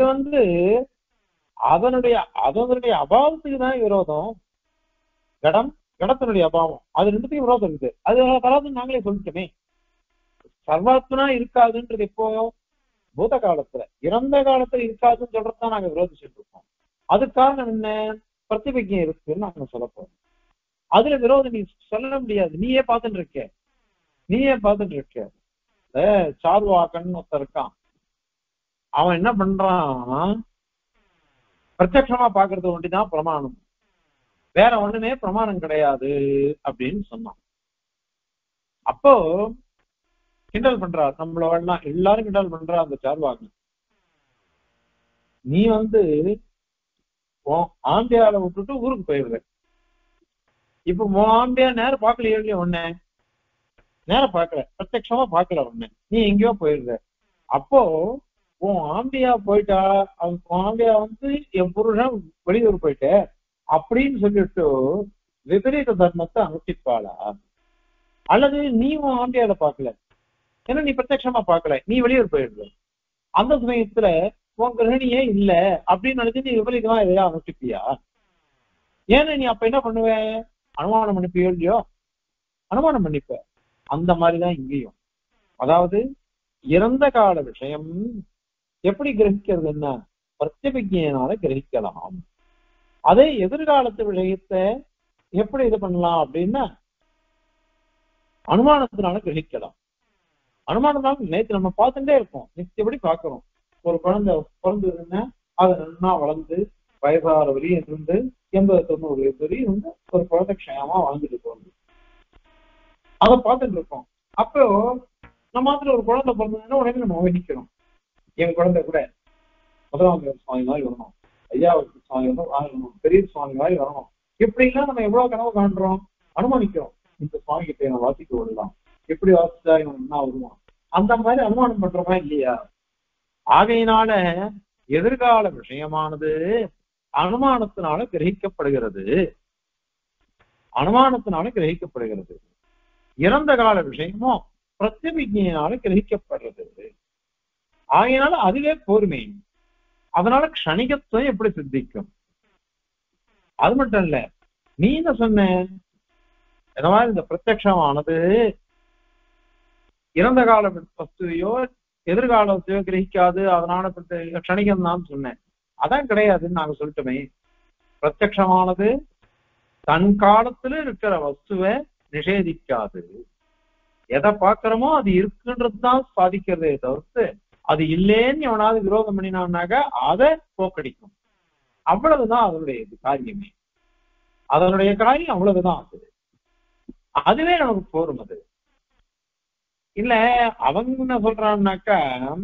அதனுடைய அபாவத்துக்கு தான் விரோதம். கடம் கடத்தினுடைய அபாவம், அது ரெண்டுத்தையும் விரோதம் இருக்குது. அது வராதுன்னு நாங்களே சொல்லிட்டோமே. சர்வாத்மனா இருக்காதுன்றது எப்போ? பூத காலத்துல, இறந்த காலத்துல இருக்காதுன்னு சொல்றதுதான் நாங்க விரோதிச்சுட்டு இருக்கோம். அது காரணம் என்ன? பிரதிபைக்கம் இருக்குன்னு நாங்க சொல்ல போறோம். அதுல விரோதம் நீ சொல்ல முடியாது. நீயே பார்த்துட்டு இருக்க. சார்வாக்கன்னு ஒருத்தர் இருக்கான், அவன் என்ன பண்றான், பிரத்யட்சமா பாக்குறது ஒண்டிதான் பிரமாணம், வேற ஒண்ணுமே பிரமாணம் கிடையாது அப்படின்னு சொன்னான். அப்போ கிண்டல் பண்றார் நம்மள எல்லாரும் கிண்டல் பண்றா அந்த சார்வாக. நீ ஆம்பியால விட்டுட்டு ஊருக்கு போயிடுற. இப்ப ஆம்பியா நேரம் பார்க்கலையோ இல்லையா, ஒண்ணு நேரம் பார்க்கல, பிரத்யட்சமா பார்க்கல, ஒண்ணு நீ எங்கேயோ போயிடுற. அப்போ உன் ஆம்பியா போயிட்டா, ஆம்பியா என் புருஷன் வெளியூர் போயிட்ட அப்படின்னு சொல்லிட்டு விபரீத தர்மத்தை அனுஷ்டிப்பாளா? அல்லது நீ உன் ஆம்பியால பார்க்கல, ஏன்னா நீ பிரத்யட்சமா பார்க்கல, நீ வெளியூர் போயிடுற, அந்த சமயத்துல உன் கிரகணியே இல்ல அப்படின்னு நினைச்சு நீ விபரீதமா எதையா அனுஷ்டிப்பியா? ஏன்னா நீ அப்ப என்ன பண்ணுவ, அனுமானம் பண்ணிப்பியோ இல்லையோ, அனுமானம் பண்ணிப்ப. அந்த மாதிரிதான் இங்கேயும். அதாவது இறந்த கால விஷயம் எப்படி கிரகிக்கிறதுன்னா பிரத்யபிஜையினால கிரகிக்கலாம். அதே எதிர்காலத்து விஷயத்தை எப்படி இது பண்ணலாம் அப்படின்னா அனுமானத்தினால கிரகிக்கலாம். அனுமானத்தினால நேற்று நம்ம பார்த்துட்டே இருக்கோம், நிச்சயப்படி பார்க்கிறோம். ஒரு குழந்தை பிறந்ததுன்னா அதை நல்லா வளர்ந்து வயசார வரையும் இருந்து 80-90 வயசு வரையும் ஒரு குழந்தை க்ஷயமா வாழ்ந்துட்டு போகுது, அதை பார்த்துட்டு இருக்கோம். அப்போ நம்ம ஒரு குழந்தை பிறந்ததுன்னா உடனே நம்ம வகிக்கணும். என் குழந்தை கூட முதலாம் சுவாமி மாதிரி வரணும், ஐயாவுக்கு சுவாமி வரணும், பெரிய சுவாமி மாதிரி வரணும், இப்படிலாம் நம்ம எவ்வளவு கனவு காண்றோம், அனுமானிக்கிறோம். இந்த சுவாமி கிட்ட இவன் வாசிக்க விடலாம், எப்படி வாசிச்சா இவன் என்ன வருவான், அந்த மாதிரி அனுமானம் பண்றோமா இல்லையா? ஆகையினால எதிர்கால விஷயமானது அனுமானத்தினால கிரகிக்கப்படுகிறது, அனுமானத்தினால கிரகிக்கப்படுகிறது. இறந்த கால விஷயமும் பிரத்யபிஜையினால கிரகிக்கப்படுறது. ஆகையினால அதுவே போருமே. அதனால க்ஷணிகத்துவம் எப்படி சித்திக்கும்? அது மட்டும் இல்ல, நீ என்ன சொன்ன, இந்த பிரத்யட்சமானது இறந்த கால வஸ்துவையோ எதிர்காலத்தையோ கிரகிக்காது, அதனால க்ஷணிகம் தான் சொன்னேன். அதான் கிடையாதுன்னு நாங்க சொல்லிட்டோமே. பிரத்யட்சமானது தன் காலத்துல இருக்கிற வஸ்துவை நிஷேதிக்காது. எதை பாக்குறோமோ அது இருக்குன்றதுதான் சாதிக்கிறதே தவிர்த்து அது இல்லேன்னு எவனாவது விரோதம் பண்ணினான்னாக்க அதை போக்கடிக்கும். அவ்வளவுதான் அதனுடைய காரியமே. அதனுடைய காரியம் அவ்வளவுதான். அதுவே நமக்கு போரும். அது இல்ல அவங்க என்ன சொல்றான்னாக்கா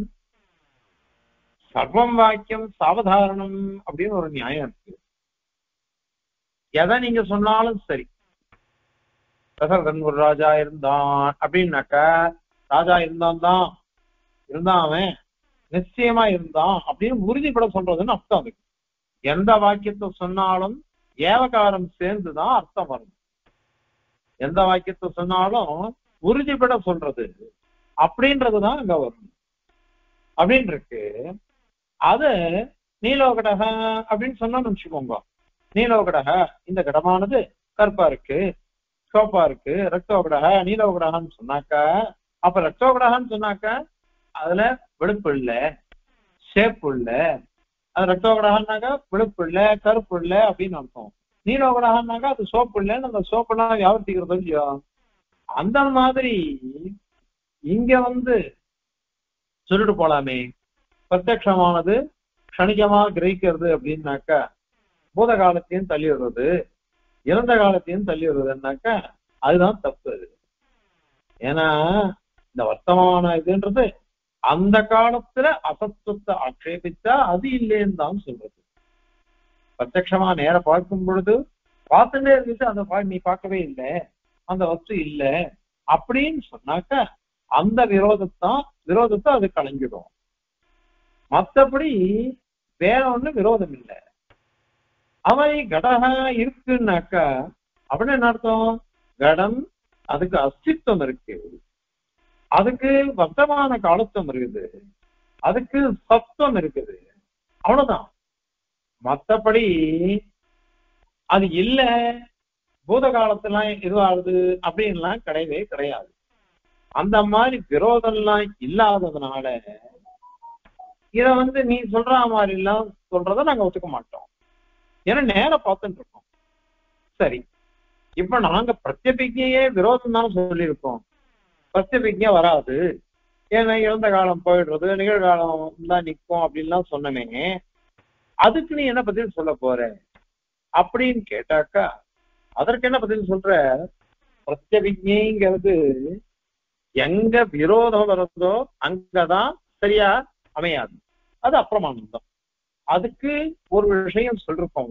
சர்வம் வாக்கியம் சாவதாரணம் அப்படின்னு ஒரு நியாயம் இருக்கு. எதை நீங்க சொன்னாலும் சரி, தசரதன் ஒரு ராஜா இருந்தான் அப்படின்னாக்கா ராஜா இருந்தான் அவன் நிச்சயமா இருந்தான் அப்படின்னு உறுதிப்பட சொல்றதுன்னு அர்த்தம். அதுக்கு எந்த வாக்கியத்தை சொன்னாலும் ஏவகாரம் சேர்ந்துதான் அர்த்தம் வரும். எந்த வாக்கியத்தை சொன்னாலும் உறுதிப்பட சொல்றது அப்படின்றதுதான் அங்க வரும் அப்படின்னு இருக்கு. அது நீலோகடக அப்படின்னு சொன்னோம்னு வச்சுக்கோங்க. நீலோகடக இந்த கடமானது கருப்பா இருக்கு, சோப்பா இருக்கு, ரத்தோகடக நீலோகடகான்னு சொன்னாக்கா, அப்ப ரத்தோகடகான்னு சொன்னாக்கா அதுல வெளுப்பு இல்லை, சேப்பு இல்லை. அது ரத்தோகடகான்னாக்கா வெளுப்பு இல்லை, கருப்பு இல்லை அப்படின்னு அர்த்தம். நீலோகடகான்னாக்கா அது சோப்பு இல்லைன்னு அந்த சோப்பெல்லாம் வியாபர்த்திக்கிறது இல்லையோ. அந்த மாதிரி இங்க சொல்லிட்டு போலாமே, பிரத்யட்சமானது க்ஷணிகமா கிரகிக்கிறது அப்படின்னாக்கா பூத காலத்தையும் தள்ளி விடுறது, இறந்த காலத்தையும் தள்ளி விடுறதுன்னாக்கா அதுதான் தப்பு. அது ஏன்னா இந்த வர்த்தமான இதுன்றது அந்த காலத்துல அசத்துவத்தை ஆட்சேபித்தா அது இல்லைன்னு தான் சொல்றது. பிரத்யட்சமா நேர பார்க்கும் பொழுது பார்த்துட்டே இருந்துச்சு அந்த நீ பார்க்கவே இல்லை, அந்த வஸ்து இல்லை அப்படின்னு சொன்னாக்க அந்த விரோதத்தை அது கலைஞ்சிடும். மற்றபடி வேற ஒண்ணு விரோதம் இல்லை. அவை கடக இருக்குன்னாக்கா அப்படின்னு என்ன அர்த்தம்? கடம் அதுக்கு அஸ்தித்வம் இருக்கு, அதுக்கு வர்த்தமான காலத்துவம் இருக்குது, அதுக்கு சத்துவம் இருக்குது, அவ்வளவுதான். மற்றபடி அது இல்ல பூத காலத்துலாம் இதுவாகுது அப்படின்லாம் கிடையவே கிடையாது. அந்த மாதிரி விரோதம் எல்லாம் இல்லாததுனால இத நீ சொல்ற மாதிரி எல்லாம் சொல்றத நாங்க ஒத்துக்க மாட்டோம். ஏன்னா நேரம் பார்த்துட்டு இருக்கோம். சரி, இப்ப நாங்க பிரத்யபிக்கையே விரோதம் தான் சொல்லியிருக்கோம், பிரத்யபிக்ஞை வராது ஏன்னா இறந்த காலம் போயிடுறது, நிகழ்காலம் தான் நிற்கும் அப்படின்லாம் சொன்னமே, அதுக்கு நீ என்ன பதில் சொல்ல போற அப்படின்னு கேட்டாக்கா, அதற்கு என்ன பதில் சொல்ற? பிரத்யபிஜைங்கிறது எங்க விரோதம் வருதோ அங்கதான் சரியா அமையாது, அது அப்பிரமாணம். அதுக்கு ஒரு விஷயம் சொல்லிருக்கோம்,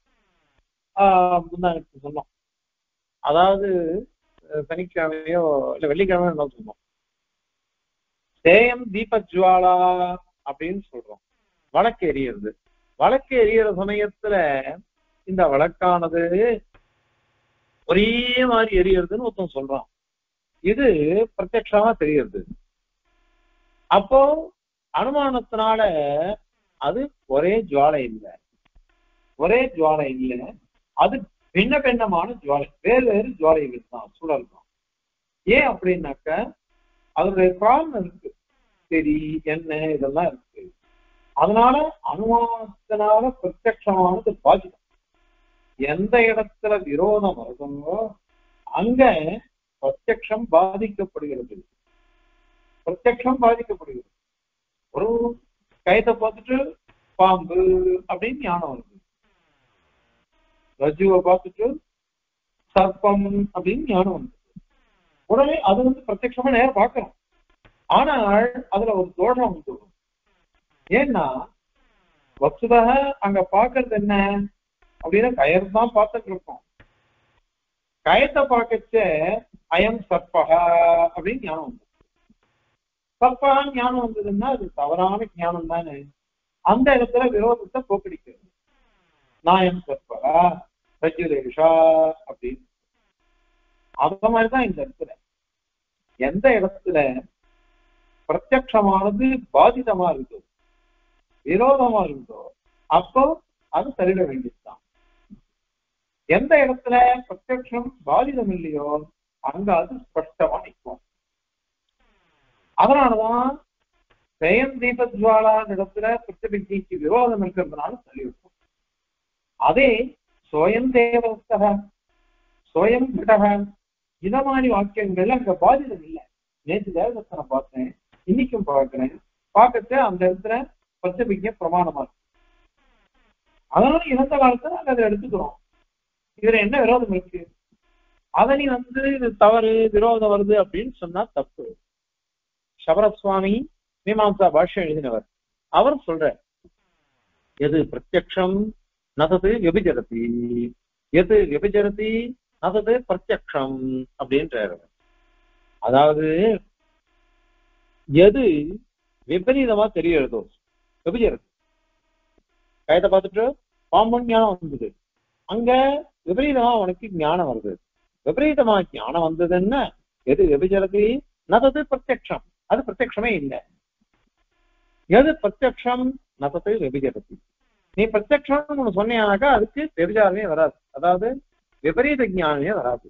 உதாரணம் சொன்னோம். அதாவது சனிக்கிழமையோ இல்ல வெள்ளிக்கிழமையோ என்ன சொன்னோம், சேயம் தீபஜ்வாலா அப்படின்னு சொல்றோம். வழக்கு எரியுறது, வழக்கு எரியிற சமயத்துல இந்த வழக்கானது ஒரே மாதிரி எரியறதுன்னு ஒருத்தன் சொல்றான். இது பிரத்யட்சமா தெரியுது. அப்போ அனுமானத்தினால அது ஒரே ஜுவாலை இல்லை, ஒரே ஜுவாலை இல்லை, அது பின்ன பின்னமான ஜுவாலை, வேறு வேறு ஜுவாலைகள் தான், சூழல் தான். ஏன் அப்படின்னாக்க அதனுடைய காரணம் இருக்கு, சரி என்ன இதெல்லாம் இருக்கு. அதனால அனுமானத்தினால பிரத்யட்சமானது பாதிக்கும். எந்த இடத்துல விரோதம் வருதோ அங்க பிரத்யக்ஷம் பாதிக்கப்படுகிறது, பிரத்யக்ஷம் பாதிக்கப்படுகிறது. ஒரு கயத்தை பார்த்துட்டு பாம்பு அப்படின்னு ஞானம் வருது, ரஜுவை பார்த்துட்டு சர்ப்பம் அப்படின்னு ஞானம் வருது. உடனே அது பிரத்யட்சமா நேரம் பார்க்கிறோம். ஆனால் அதுல ஒரு தோஷம் வந்து, ஏன்னா வசுதாக அங்க பாக்குறது என்ன அப்படின்னா கயறு தான் பார்த்துட்டு இருக்கோம். கயத்தை பார்க்கச்ச அயம் சர்பகா அப்படின்னு ஞானம் வந்து, சர்பகா ஞானம் வந்ததுன்னா அது தவறான ஞானம் தானே. அந்த இடத்துல விரோதத்தை போக்கடிக்கிறது. நாயம் சர்பகா ரஜுரேஷா அப்படின்னு. அந்த மாதிரிதான் இந்த இடத்துல எந்த இடத்துல பிரத்யட்சமானது பாதிதமா இருக்குதோ விரோதமா இருக்குதோ அப்போ அது சரிட வேண்டியதுதான். எந்த இடத்துல பிரத்யட்சம் பாதிதம் இல்லையோ அங்க அது ஸ்பஷ்டமா நிற்கும். அதனாலதான் ஜெயம் தீபஜ்வாலா இடத்துல பிரத்யபிஜைக்கு விரோதம் இருக்கிறதுனால சொல்லியிருக்கும். அதே சோயம் தேவஸ்தக சோயம் கடக இத மாதிரி வாக்கியங்கள்ல அங்க பாதிதம் இல்லை. நேற்று தேவதத்தனை பார்த்தேன், இன்னைக்கும் பார்க்கிறேன், பார்க்கறது அந்த இடத்துல பிரத்யபிஜை பிரமாணமா இருக்கு. அதனால இறந்த காலத்துல நாங்க அதை எடுத்துக்கிறோம். இதுல என்ன விரோதம் இருக்கு? அதை நீ இது தவறு விரோதம் வருது அப்படின்னு சொன்னா தப்பு. சபரசுவாமி மீமாம்சா பாஷ்யம் எழுதினவர், அவர் சொல்ற எது பிரத்யக்ஷம் நதது விபஜரதி, எது விபஜரதி நதது பிரத்யக்ஷம் அப்படின்றாரு. அதாவது எது விபரீதமா தெரியறதோ விபஜரதி, கயத்தை பார்த்துட்டு பாம்பன் ஞானம் வந்தது, அங்க விபரீதமா உனக்கு ஞானம் வருது. விபரீதமா ஞானம் வந்ததுன்னா எது விபஜரதி நதது பிரத்யக்ஷம், அது பிரத்யக்ஷமே இல்லை. எது பிரத்யக்ஷம் நதது விபஜரதி, நீ பிரத்யக்ஷம் ஒண்ணு சொன்னீங்கன்னாக்கா அதுக்கு விபச்சாரமே வராது, அதாவது விபரீத ஞானமே வராது.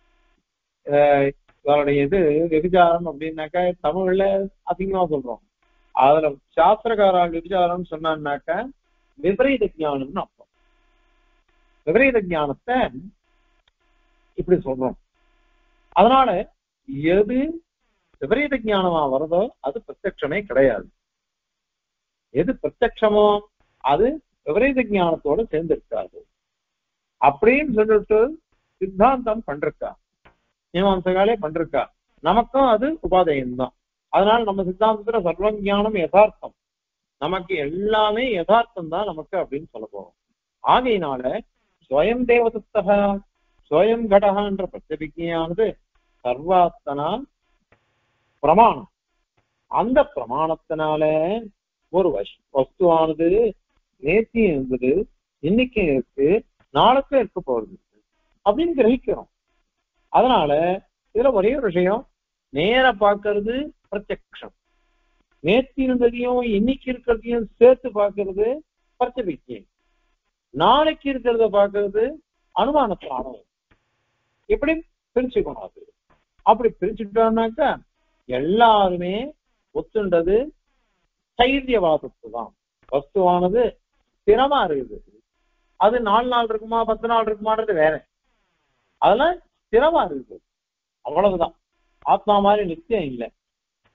இதனுடைய இது விபச்சாரம் அப்படின்னாக்கா தமிழ்ல அதிகமா சொல்றோம். அதுல சாஸ்திரக்காரர் விபச்சாரம் சொன்னான்னாக்கா விபரீத ஞானம்னு அர்த்தம். விபரீத ஞானத்தை இப்படி சொல்றோம். அதனால எது விபரீத ஞானமா வருதோ அது பிரத்யக்ஷமே கிடையாது. எது பிரத்யக்ஷமோ அது விபரீத ஞானத்தோட சேர்ந்திருக்காது அப்படின்னு சொல்லிட்டு சித்தாந்தம் பண்றா, மீமாம்சகாலே பண்றா. நமக்கும் அது உபாதயம்தான். அதனால நம்ம சித்தாந்தத்துல சர்வ ஞானம் யதார்த்தம், நமக்கு எல்லாமே யதார்த்தம் தான் நமக்கு அப்படின்னு சொல்ல போறோம். ஆகையினால ஸ்வயம் தேவதத்தக ஸ்வயம் கடகா என்ற பிரத்யபிஜையானது சர்வாத்தனா பிரமாணம். அந்த பிரமாணத்தினால ஒரு வஸ்துவானது நேத்தி இருந்தது, இன்னைக்கும் இருக்கு, நாளுக்கும் இருக்க போறது அப்படின்னு கிரகிக்கிறோம். அதனால இதுல ஒரே ஒரு விஷயம், நேர பார்க்கறது பிரத்யக்ஷம், நேத்தி இருந்ததையும் இன்னைக்கு இருக்கிறதையும் சேர்த்து பார்க்கறது பிரத்யபிஜை, நாளைக்கு இருக்கிறத பார்க்கறது அனுமானத்தினால. எப்படி பிரிச்சுக்கணும்? அது அப்படி பிரிச்சுட்டோம்னாக்கா எல்லாருமே ஒத்துண்டது தைரியவாதத்து தான். வஸ்துவானது ஸ்திரமா இருக்குது, அது 4 நாள் இருக்குமா 10 நாள் இருக்குமான்றது வேற, அதெல்லாம் ஸ்திரமா இருக்குது, அவ்வளவுதான். ஆத்மா மாதிரி நிச்சயம் இல்லை.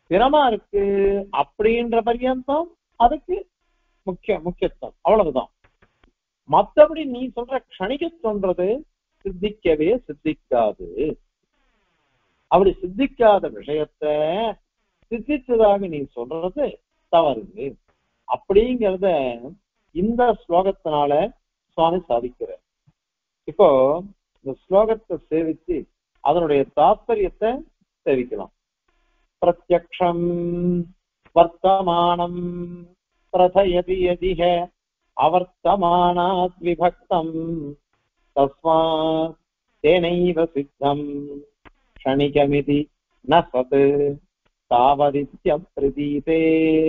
ஸ்திரமா இருக்கு அப்படின்ற பர்யந்தம் அதுக்கு முக்கியத்துவம், அவ்வளவுதான். மத்தபடி நீ சொல்ற க்ஷணிகத்துவன்றது சித்திக்கவே சித்திக்காது. அப்படி சித்திக்காத விஷயத்த சித்திச்சதாக நீ சொல்றது தவறு அப்படிங்கிறத இந்த ஸ்லோகத்தினால சுவாமி சாதிக்கிறார். இப்போ இந்த ஸ்லோகத்தை சேவிச்சு அதனுடைய தாத்பரியத்தை சேவிக்கலாம். பிரத்யக்ஷம் வர்த்தமானம் பிரதயதி யதிஹ அவர்த்தமானாத் விபக்தம் தஸ்மாத் தேனைவ சித்தம் க்ஷணிகமிதி ந சத் தாவதித்ய பிரதீதே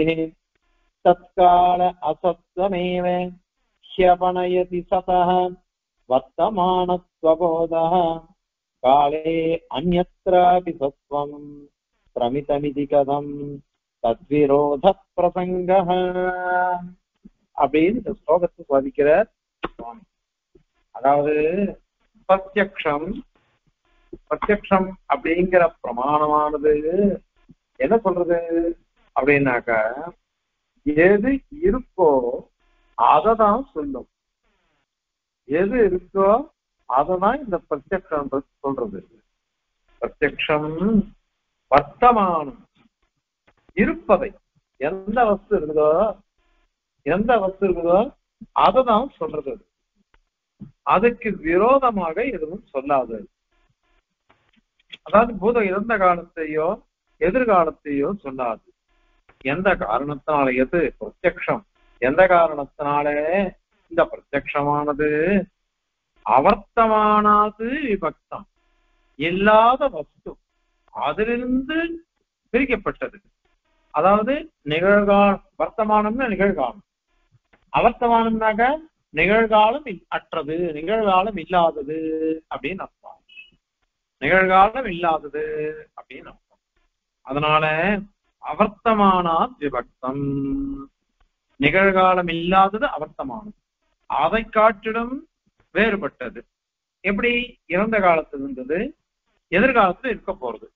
தத்கால அசத்வமேவ ஹ்யபனயதி சதஹ வர்த்தமானத்வபோதஹ காலே அன்யத்ராபி சத்வம் பிரமிதமிதி கதம் தத்விரோத பிரசங்கஹ அப்படின்னு இந்த ஸ்லோகத்தை சாதிக்கிறார் சுவாமி. அதாவது பிரத்யக்ஷம் அப்படிங்கிற பிரமாணமானது என்ன சொல்றது அப்படின்னாக்கா, எது இருக்கோ அததான் சொல்லும். எது இருக்கோ அததான் இந்த பிரத்யக்ஷம் சொல்றது. பிரத்யக்ஷம் வர்த்தமானம் இருப்பதை, எந்த வஸ்து இருக்குதோ அததான் சொல்றது. அதுக்கு விரோதமாக எதுவும் சொல்லாது. அதாவது பூதம் இறந்த காலத்தையோ எதிர்காலத்தையோ சொல்லாது. எந்த காரணத்தினால எது பிரத்யக்ஷம், எந்த காரணத்தினால இந்த பிரத்யக்ஷமானது அவர்த்தமானது விபக்தம் இல்லாத வஸ்து அதிலிருந்து பிரிக்கப்பட்டது. அதாவது நிகழ்காலம், வர்த்தமானம்னா நிகழ்காலம், அவர்த்தமானம்னாக்க நிகழ்காலம் அற்றது, நிகழ்காலம் இல்லாதது அப்படின்னு அர்த்தம். நிகழ்காலம் இல்லாதது அப்படின்னு அர்த்தம். அதனால அவர்த்தமானாத் விபக்தம், நிகழ்காலம் இல்லாதது அவர்த்தமானம், அதை காட்டிலும் வேறுபட்டது. எப்படி இறந்த காலத்துல இருந்தது எதிர்காலத்துல இருக்க போறது,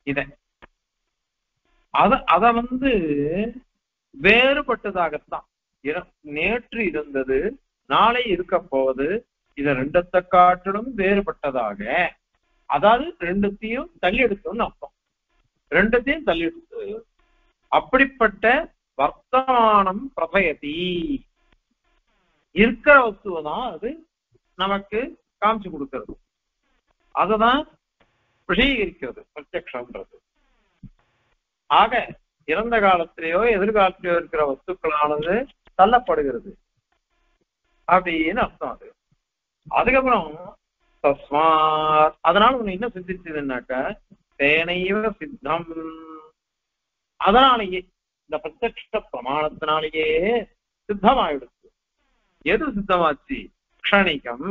அத வேறுபட்டதாகத்தான். நேற்று இருந்தது நாளை இருக்க போவது, இத ரெண்டத்தை காட்டிலும் வேறுபட்டதாக, அதாவது ரெண்டுத்தையும் தள்ளி எடுத்தோம்னு அர்த்தம். ரெண்டுத்தையும் தள்ளி எடுத்து அப்படிப்பட்ட வர்த்தமானம் பிரபயதி இருக்கிற வஸ்துவதான் அது நமக்கு காமிச்சு கொடுக்கிறது. அததான் விஷயீகரிக்கிறது பிரத்யக்ஷம்ன்றது. ஆக இறந்த காலத்திலேயோ எதிர்காலத்திலேயோ இருக்கிற வஸ்துக்களானது தள்ளப்படுகிறது அப்படின்னு அர்த்தம். அது அதுக்கப்புறம் தஸ்மாத், அதனால உன்னை என்ன சித்திச்சதுன்னாக்க தேனைவ சித்தம், அதனாலேயே இந்த பிரத்யக்ஷ பிரமாணத்தினாலேயே சித்தமாயிடுச்சு. எது சித்தமாச்சு? க்ஷணிகம்.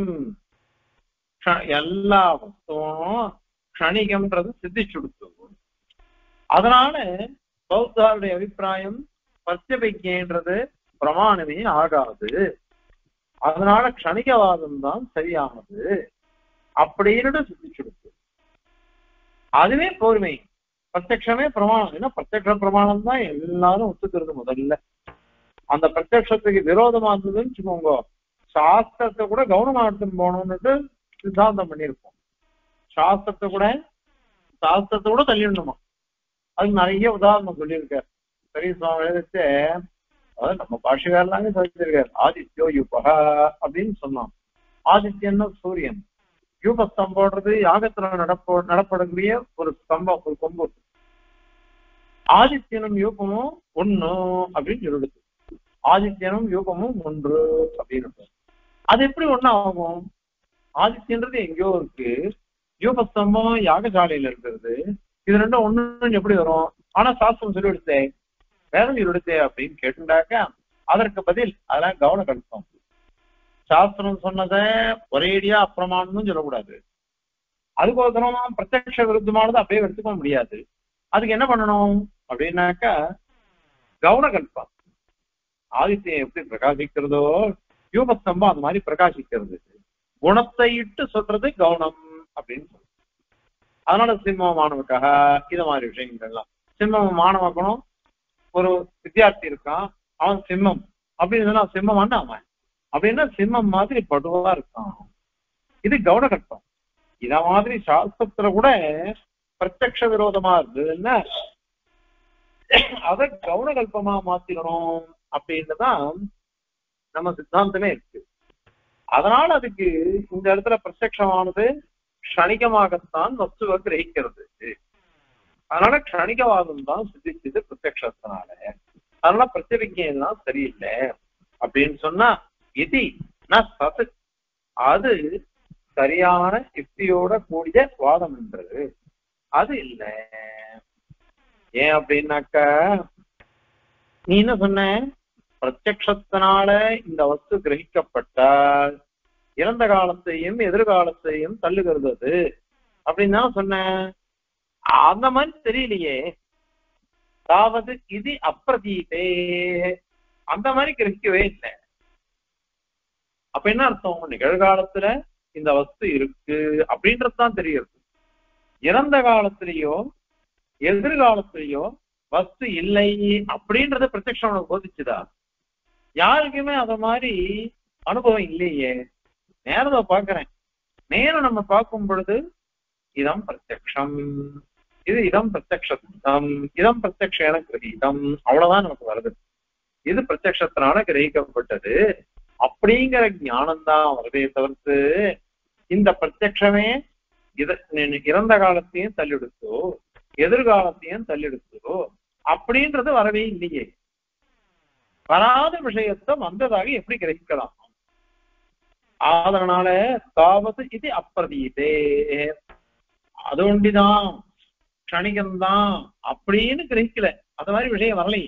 எல்லா வஸ்துவும் க்ஷணிகம்ன்றது சித்திச்சுடுத்து. அதனால பௌத்தாருடைய அபிப்பிராயம் பிரத்யபிக்ஞைன்றது பிரமாணமே ஆகாது, அதனால க்ஷணிகவாதம் தான் சரியானது அப்படின்னு சித்திச்சுடுத்து. அதுவே பொறுமை. பிரத்யக்ஷமே பிரமாணம். ஏன்னா பிரத்யக்ஷ பிரமாணம் தான் எல்லாரும் ஒத்துக்கிறது. முதல்ல அந்த பிரத்யக்ஷத்துக்கு விரோதமா இருந்ததுன்னு வச்சுக்கோங்க, சாஸ்திரத்தை கூட கவனமா எடுத்துன்னு போகணும்னுட்டு சித்தாந்தம் பண்ணியிருப்போம். சாஸ்திரத்தை கூட தள்ளிடணுமா. அதுக்கு நிறைய உதாரணம் சொல்லியிருக்காரு பெரிய சுவாமி எழுதிட்டு. அதாவது நம்ம பாஷைகாரலாங்க சொல்லியிருக்காரு. ஆதித்யோ யூபகா அப்படின்னு சொன்னோம். ஆதித்யன்னா சூரியன், யூப ஸ்தம்பம்ன்றது யாகத்துல நடப்படக்கூடிய ஒரு ஸ்தம்பம், ஒரு கொம்பு. ஆதித்யனும் யூபமும் ஒண்ணு அப்படின்னு சொல்லிடுது. ஆதித்யனும் யூபமும் ஒன்று அப்படின்னு. அது எப்படி ஒண்ணு ஆகும்? ஆதித்யன்றது எங்கேயோ இருக்கு, யூபஸ்தம்பம் யாகசாலையில இருக்கிறது, இது ரெண்டும் ஒண்ணு எப்படி வரும்? ஆனா சாஸ்திரம் சொல்லி எடுத்தே, வேதம் எடுத்தே அப்படின்னு கேட்டுட்டாக்க அதற்கு பதில் அதெல்லாம் கவனம் கழிப்போம். சாஸ்திரம் சொன்னதை ஒரேடியா அப்பிரமாணம்னு சொல்லக்கூடாது. அதுக்கோசரமா பிரத்யக்ஷ விருத்தமானது அப்படியே எடுத்துக்க முடியாது. அதுக்கு என்ன பண்ணணும் அப்படின்னாக்கா கவனகல்பம். ஆதித்யம் எப்படி பிரகாசிக்கிறதோ யூபஸ்தம்பம் அந்த மாதிரி பிரகாசிக்கிறது. குணத்தை இட்டு சொல்றது கவனம் அப்படின்னு சொல்றது. அதனால சிம்மமானவுக்காக இது மாதிரி விஷயங்கள்லாம் சிம்மம் மாணவக்கணும், ஒரு வித்தியார்த்தி இருக்கான், அவன் சிம்மம் அப்படின்னு சொன்னா சிம்மம் அவன் அப்படின்னா சிம்மம் மாதிரி படுவா இருக்கான். இது கவுனகல்பம். இத மாதிரி சாஸ்திரத்துல கூட பிரத்யக்ஷ விரோதமா இருந்ததுன்னா அதை கவுனகல்பமா மாத்திரணும் அப்படின்னுதான் நம்ம சித்தாந்தமே இருக்கு. அதனால அதுக்கு இந்த இடத்துல பிரத்யக்ஷமானது க்ஷணிகமாகத்தான் வஸ்துவை கிரகிக்கிறது. அதனால க்ஷணிகவாதம் தான் சித்திச்சது பிரத்யக்ஷத்தினால. அதனால பிரத்யபிஜம் தான் சரியில்லை அப்படின்னு சொன்னா இது சத்து, அது சரியான யுக்தியோட கூடிய வாதம் என்றது அது இல்லை. ஏன் அப்படின்னாக்க நீ என்ன சொன்ன, பிரத்யக்ஷத்தினால இந்த வஸ்து கிரகிக்கப்பட்டால் இறந்த காலத்தையும் எதிர்காலத்தையும் தள்ளுகிறது அது அப்படின்னு தான் சொன்ன. அந்த மாதிரி தெரியலையே. அதாவது இது அப்பிரதீதே, அந்த மாதிரி கிரகிக்கவே இல்லை. அப்ப என்ன அர்த்தம், நிகழ்காலத்துல இந்த வஸ்து இருக்கு அப்படின்றதுதான் தெரியுது. இறந்த காலத்திலேயோ எதிர்காலத்திலேயோ வஸ்து இல்லை அப்படின்றத பிரத்யக்ஷம் போதிச்சுதா? யாருக்குமே அத மாதிரி அனுபவம் இல்லையே. நேரத்தை பாக்குறேன், நேரம் நம்ம பார்க்கும் பொழுது இதம் பிரத்யக்ஷம், இது இதம் பிரத்யக்ஷம், இதம் பிரத்யக்ஷேன கிரகீதம், அவ்வளவுதான் நமக்கு வருது. இது பிரத்யக்ஷத்தினால கிரகிக்கப்பட்டது அப்படிங்கிற ஞானம் தான் வருதே தவிர்த்து இந்த பிரத்யக்ஷமே இறந்த காலத்தையும் தள்ளிடுத்தோ எதிர்காலத்தையும் தள்ளிடுத்தோ அப்படின்றது வரவே இல்லையே. வராத விஷயத்தை வந்ததாக எப்படி கிரகிக்கலாம்? அதனால தாவது இது அப்பிரதீதே, அது ஒண்டிதான் க்ஷணிகம்தான் அப்படின்னு கிரகிக்கல. அந்த மாதிரி விஷயம் வரலை.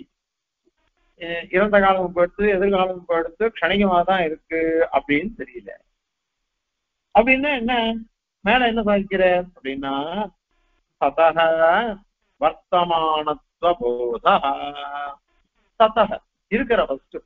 இறந்த காலம் போயிடுத்து எதிர்காலம் போயிடுத்து க்ஷணிகமா தான் இருக்கு அப்படின்னு தெரியல. அப்படின்னா என்ன மேல என்ன சாதிக்கிற அப்படின்னா சதக வர்த்தமானத்துவ போத, சதக இருக்கிற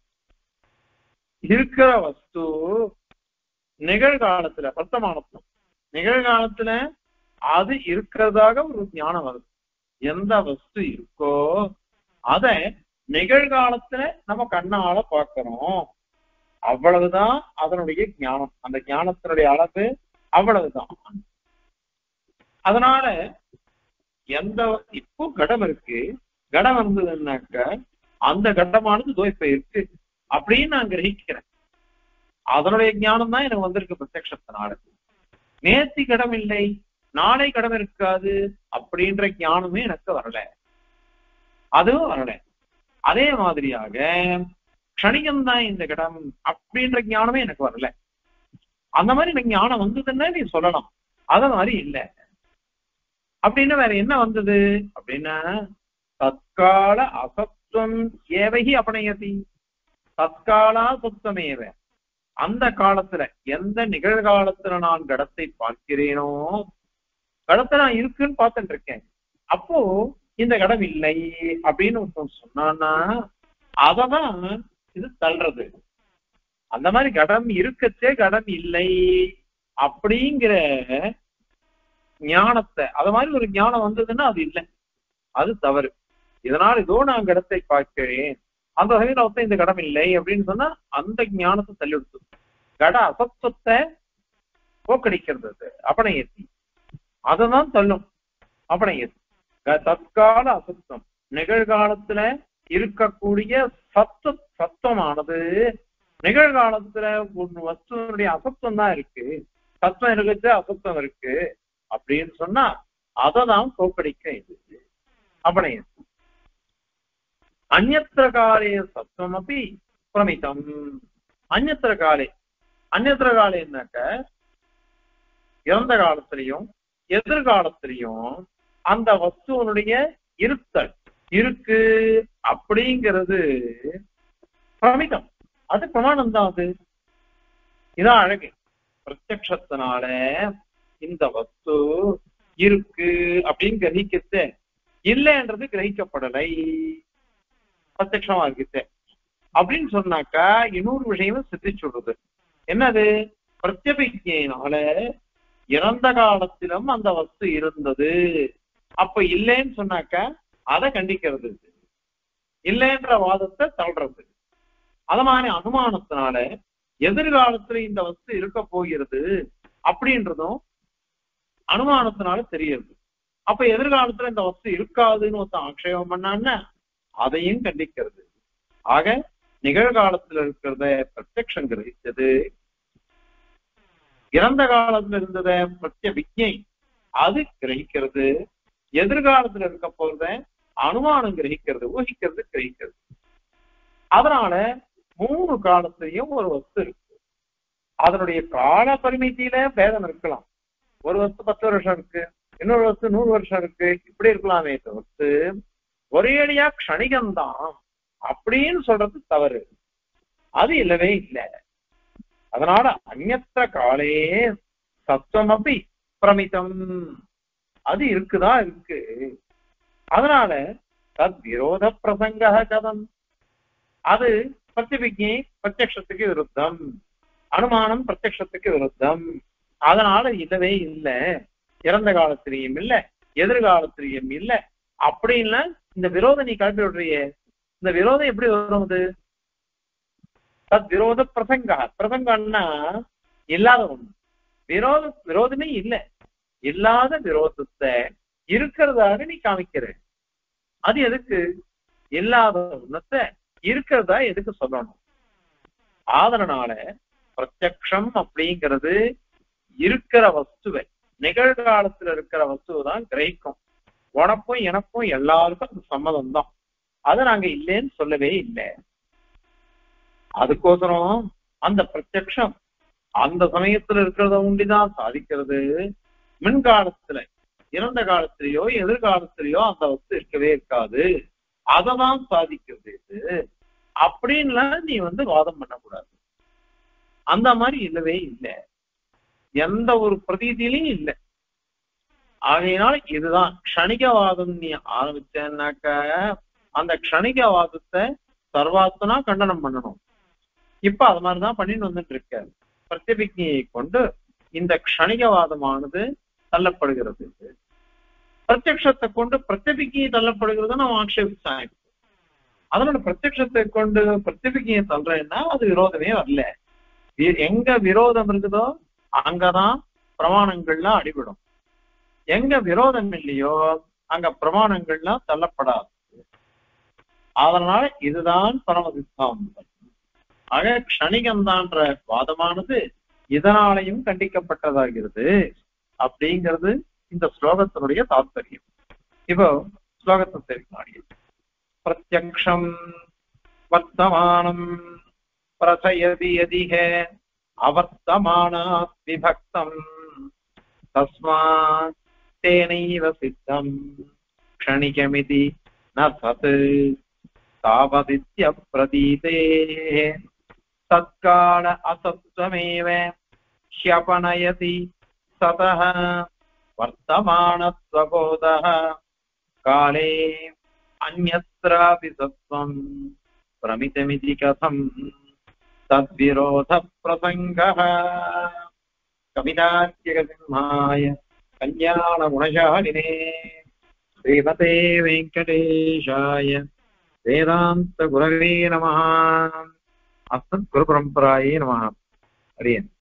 வஸ்து நிகழ்காலத்துல வர்த்தமானத்துவம், நிகழ்காலத்துல அது இருக்கிறதாக ஒரு ஞானம் வருது. எந்த வஸ்து இருக்கோ அத நிகழ்காலத்துல நம்ம கண்ணால பார்க்கிறோம், அவ்வளவுதான் அதனுடைய ஞானம். அந்த ஞானத்தினுடைய அளவு அவ்வளவுதான். அதனால எந்த இப்போ கடம் இருக்கு, கடம் இருந்ததுன்னாக்க அந்த கடமானது தோய்ப்ப இருக்கு அப்படின்னு நான் கிரகிக்கிறேன். அதனுடைய ஞானம் தான் எனக்கு வந்திருக்கு பிரத்யக்ஷத்தினால. நேர்த்தி கடம் இல்லை, நாளை கடம் இருக்காது அப்படின்ற ஞானமே எனக்கு வரல, அதுவும் வரல. அதே மாதிரியாக க்ஷணிகம்தான் இந்த கடம் அப்படின்ற ஞானமே எனக்கு வரல. அந்த மாதிரி எனக்கு ஞானம் வந்ததுன்னா நீ சொல்லலாம், அத மாதிரி இல்லை. அப்படின்னா வேற என்ன வந்தது அப்படின்னா தற்கால அசத்துவம் ஏவகி அபநயதி, தற்காலா சத்துவமேவ, அந்த காலத்துல எந்த நிகழ்காலத்துல நான் கடத்தை பார்க்கிறேனோ, கடத்தை நான் இருக்குன்னு பார்த்துட்டு இருக்கேன், அப்போ இந்த கடம் இல்லை அப்படின்னு ஒருத்தன் சொன்னான்னா அததான் இது தள்ளுறது. அந்த மாதிரி கடம் இருக்கச்சே கடம் இல்லை அப்படிங்கிற ஞானத்தை, அது மாதிரி ஒரு ஞானம் வந்ததுன்னா அது இல்லை, அது தவறு. இதனால் இதோ நான் கடத்தை பார்க்கிறேன், அந்த வகையில இந்த கடம் இல்லை அப்படின்னு சொன்னா அந்த ஞானத்தை தள்ளிவிடுத்து கட அசத்துவத்தை போக்கடிக்கிறது அபநயத்தி, அததான் தள்ளும் அபநயத்தி. தற்கால அசத்துவம், நிகழ்காலத்துல இருக்கக்கூடிய சத்துவமானது நிகழ்காலத்துல ஒரு வஸ்துவனுடைய அசத்துவம் தான் இருக்கு, சத்துவம் இருக்குச்சு அசத்துவம் இருக்கு அப்படின்னு சொன்னா அததான் தோக்கடிக்க இது அபநயத்தி. அந்யத்திர காலே சத்துவம் அப்படி பிரமிதம். அந்யத்திர காலே என்னக்க இறந்த காலத்திலையும் எதிர்காலத்திலையும் அந்த வஸ்துவனுடைய இருத்தல் இருக்கு அப்படிங்கிறது பிரமிதம், அது பிரமாணம் தான். அது இதான் அழகு. பிரத்யக்ஷத்தினால இந்த வஸ்து இருக்கு அப்படின்னு கிரகிக்கத்த இல்லைன்றது கிரகிக்கப்படலை, பிரத்யக்ஷமா இருக்கு அப்படின்னு சொன்னாக்கா இன்னொரு விஷயமும் சித்திச்சுடுறது. என்னது, பிரத்யபிஜையினால இறந்த காலத்திலும் அந்த வஸ்து இருந்தது, அப்ப இல்லைன்னு சொன்னாக்கா அதை கண்டிக்கிறது, இல்லைன்ற வாதத்தை தள்ளுறது. அத மாதிரி அனுமானத்தினால எதிர்காலத்துல இந்த வஸ்து இருக்க போகிறது அப்படின்றதும் அனுமானத்தினால தெரியுது. அப்ப எதிர்காலத்துல இந்த வஸ்து இருக்காதுன்னு ஒருத்தன் ஆக்ஷேபம் பண்ணான்னா அதையும் கண்டிக்கிறது. ஆக நிகழ்காலத்துல இருக்கிறத பிரத்யக்ஷம் கிரகிச்சது, இறந்த காலத்துல இருந்தத பிரத்யபிக்ஞை அது கிரகிக்கிறது, எதிர்காலத்துல இருக்க போறத அனுமானம் கிரகிக்கிறது, ஊகிக்கிறது, கிரகிக்கிறது. அதனால 3 காலத்திலையும் ஒரு வஸ்து இருக்கு. அதனுடைய கால பரிமிதியில பேதம் இருக்கலாம். ஒரு வஸ்து 10 வருஷம் இருக்கு, இன்னொரு வஸ்து 100 வருஷம் இருக்கு, இப்படி இருக்கலாமே தவிர்த்து ஒரேடியா க்ஷணிகம்தான் அப்படின்னு சொல்றது தவறு. அது இல்லவே இல்லை. அதனால அந்நத்திர காலே சத்துவமபி பிரமிதம், அது இருக்குதா இருக்கு. அதனால தத் விரோத பிரசங்க கதம், அது பிரத்யபிக்ஞை பிரத்யக்ஷத்துக்கு விருத்தம், அனுமானம் பிரத்யக்ஷத்துக்கு விருத்தம். அதனால இல்லவே இல்லை, இறந்த காலத்திலையும் இல்லை எதிர்காலத்திலையும் இல்லை அப்படின்னா இந்த விரோதம் நீ கல்வி விடுறிய. இந்த விரோதம் எப்படி வருவது? தத் விரோத பிரசங்க, பிரசங்கம்னா இல்லாத ஒண்ணு, விரோதமே இல்லை, இல்லாத விரோதத்தை இருக்கிறதாக நீ காமிக்கிற. அது எதுக்கு? இல்லாத ஒண்ணத்தை இருக்கிறதா எதுக்கு சொல்லணும்? அதனால பிரத்யக்ஷம் அப்படிங்கிறது இருக்கிற வஸ்துவை, நிகழ்காலத்துல இருக்கிற வஸ்துவை தான் கிரகிக்கும். உனக்கும் எனக்கும் எல்லாருக்கும் அது சம்மதம் தான், அதை நாங்க இல்லைன்னு சொல்லவே இல்லை. அதுக்கோசரம் அந்த பிரத்யக்ஷம் அந்த சமயத்துல இருக்கிறத ஒண்டிதான் சாதிக்கிறது. மின்காலத்துல இறந்த காலத்திலேயோ எதிர்காலத்திலேயோ அந்த வஸ்து இருக்கவே இருக்காது, அததான் சாதிக்கிறது அப்படின்லாம் நீ வாதம் பண்ணக்கூடாது. அந்த மாதிரி இல்லவே இல்லை, எந்த ஒரு பிரதீதியிலையும் இல்லை. ஆகையினால இதுதான் க்ஷணிகவாதம். நீ ஆரம்பிச்சேன்னாக்க அந்த க்ஷணிகவாதத்தை சர்வாத்மனா கண்டனம் பண்ணணும். இப்ப அது மாதிரிதான் பண்ணிட்டு வந்துட்டு இருக்க. பிரத்யபிக்ஞையை கொண்டு இந்த க்ஷணிகவாதமானது தள்ளப்படுகிறது, பிரத்யக்ஷத்தை கொண்டு பிரத்யபிக்ஞை தள்ளப்படுகிறது நம்ம ஆட்சேபிச்சாங்க. அதனால பிரத்யக்ஷத்தை கொண்டு பிரத்யபிக்ஞையை தள்ளுறேன்னா அது விரோதமே வரல. எங்க விரோதம் இருக்குதோ அங்கதான் பிரமாணங்கள்லாம் அடிபடும், எங்க விரோதம் இல்லையோ அங்க பிரமாணங்கள்லாம் தள்ளப்படாது. அதனால இதுதான் பரம சித்தாந்தம். ஆக க்ஷணிகம்தான்ற வாதமானது இதனாலையும் கண்டிக்கப்பட்டதாகிறது அப்படிங்கிறது இந்த ஸ்லோகத்தினுடைய தாத்பரியம். இப்போ ஸ்லோகத்தை தெரிவிக்க, பிரத்யக்ஷம் வர்த்தமானம் பிரசயதி யதிஹ அவர்த்தமானாத் விபக்தம் தஸ்மாத் தேனைவ சித்தம் க்ஷணிகமிதி ந சத் தாவதித்ய பிரதீதே தத்கால அசத்வமேவ ஹ்யபனயதி சதஹ வர்த்தமானத்வபோதஹ காலே அன்யத்ராபி சத்வம் பிரமிதமிதி கதம் தத்விரோத பிரசங்கः. கவிதார்க்கிகசிம்ஹாய கல்யாண குணசாலினே ஸ்ரீமதே வெங்கடேஷாய வேதாந்த குரவே நமः. அஸ்மத் குரு பரம்பராயே நமः. ஹரி ஓம்.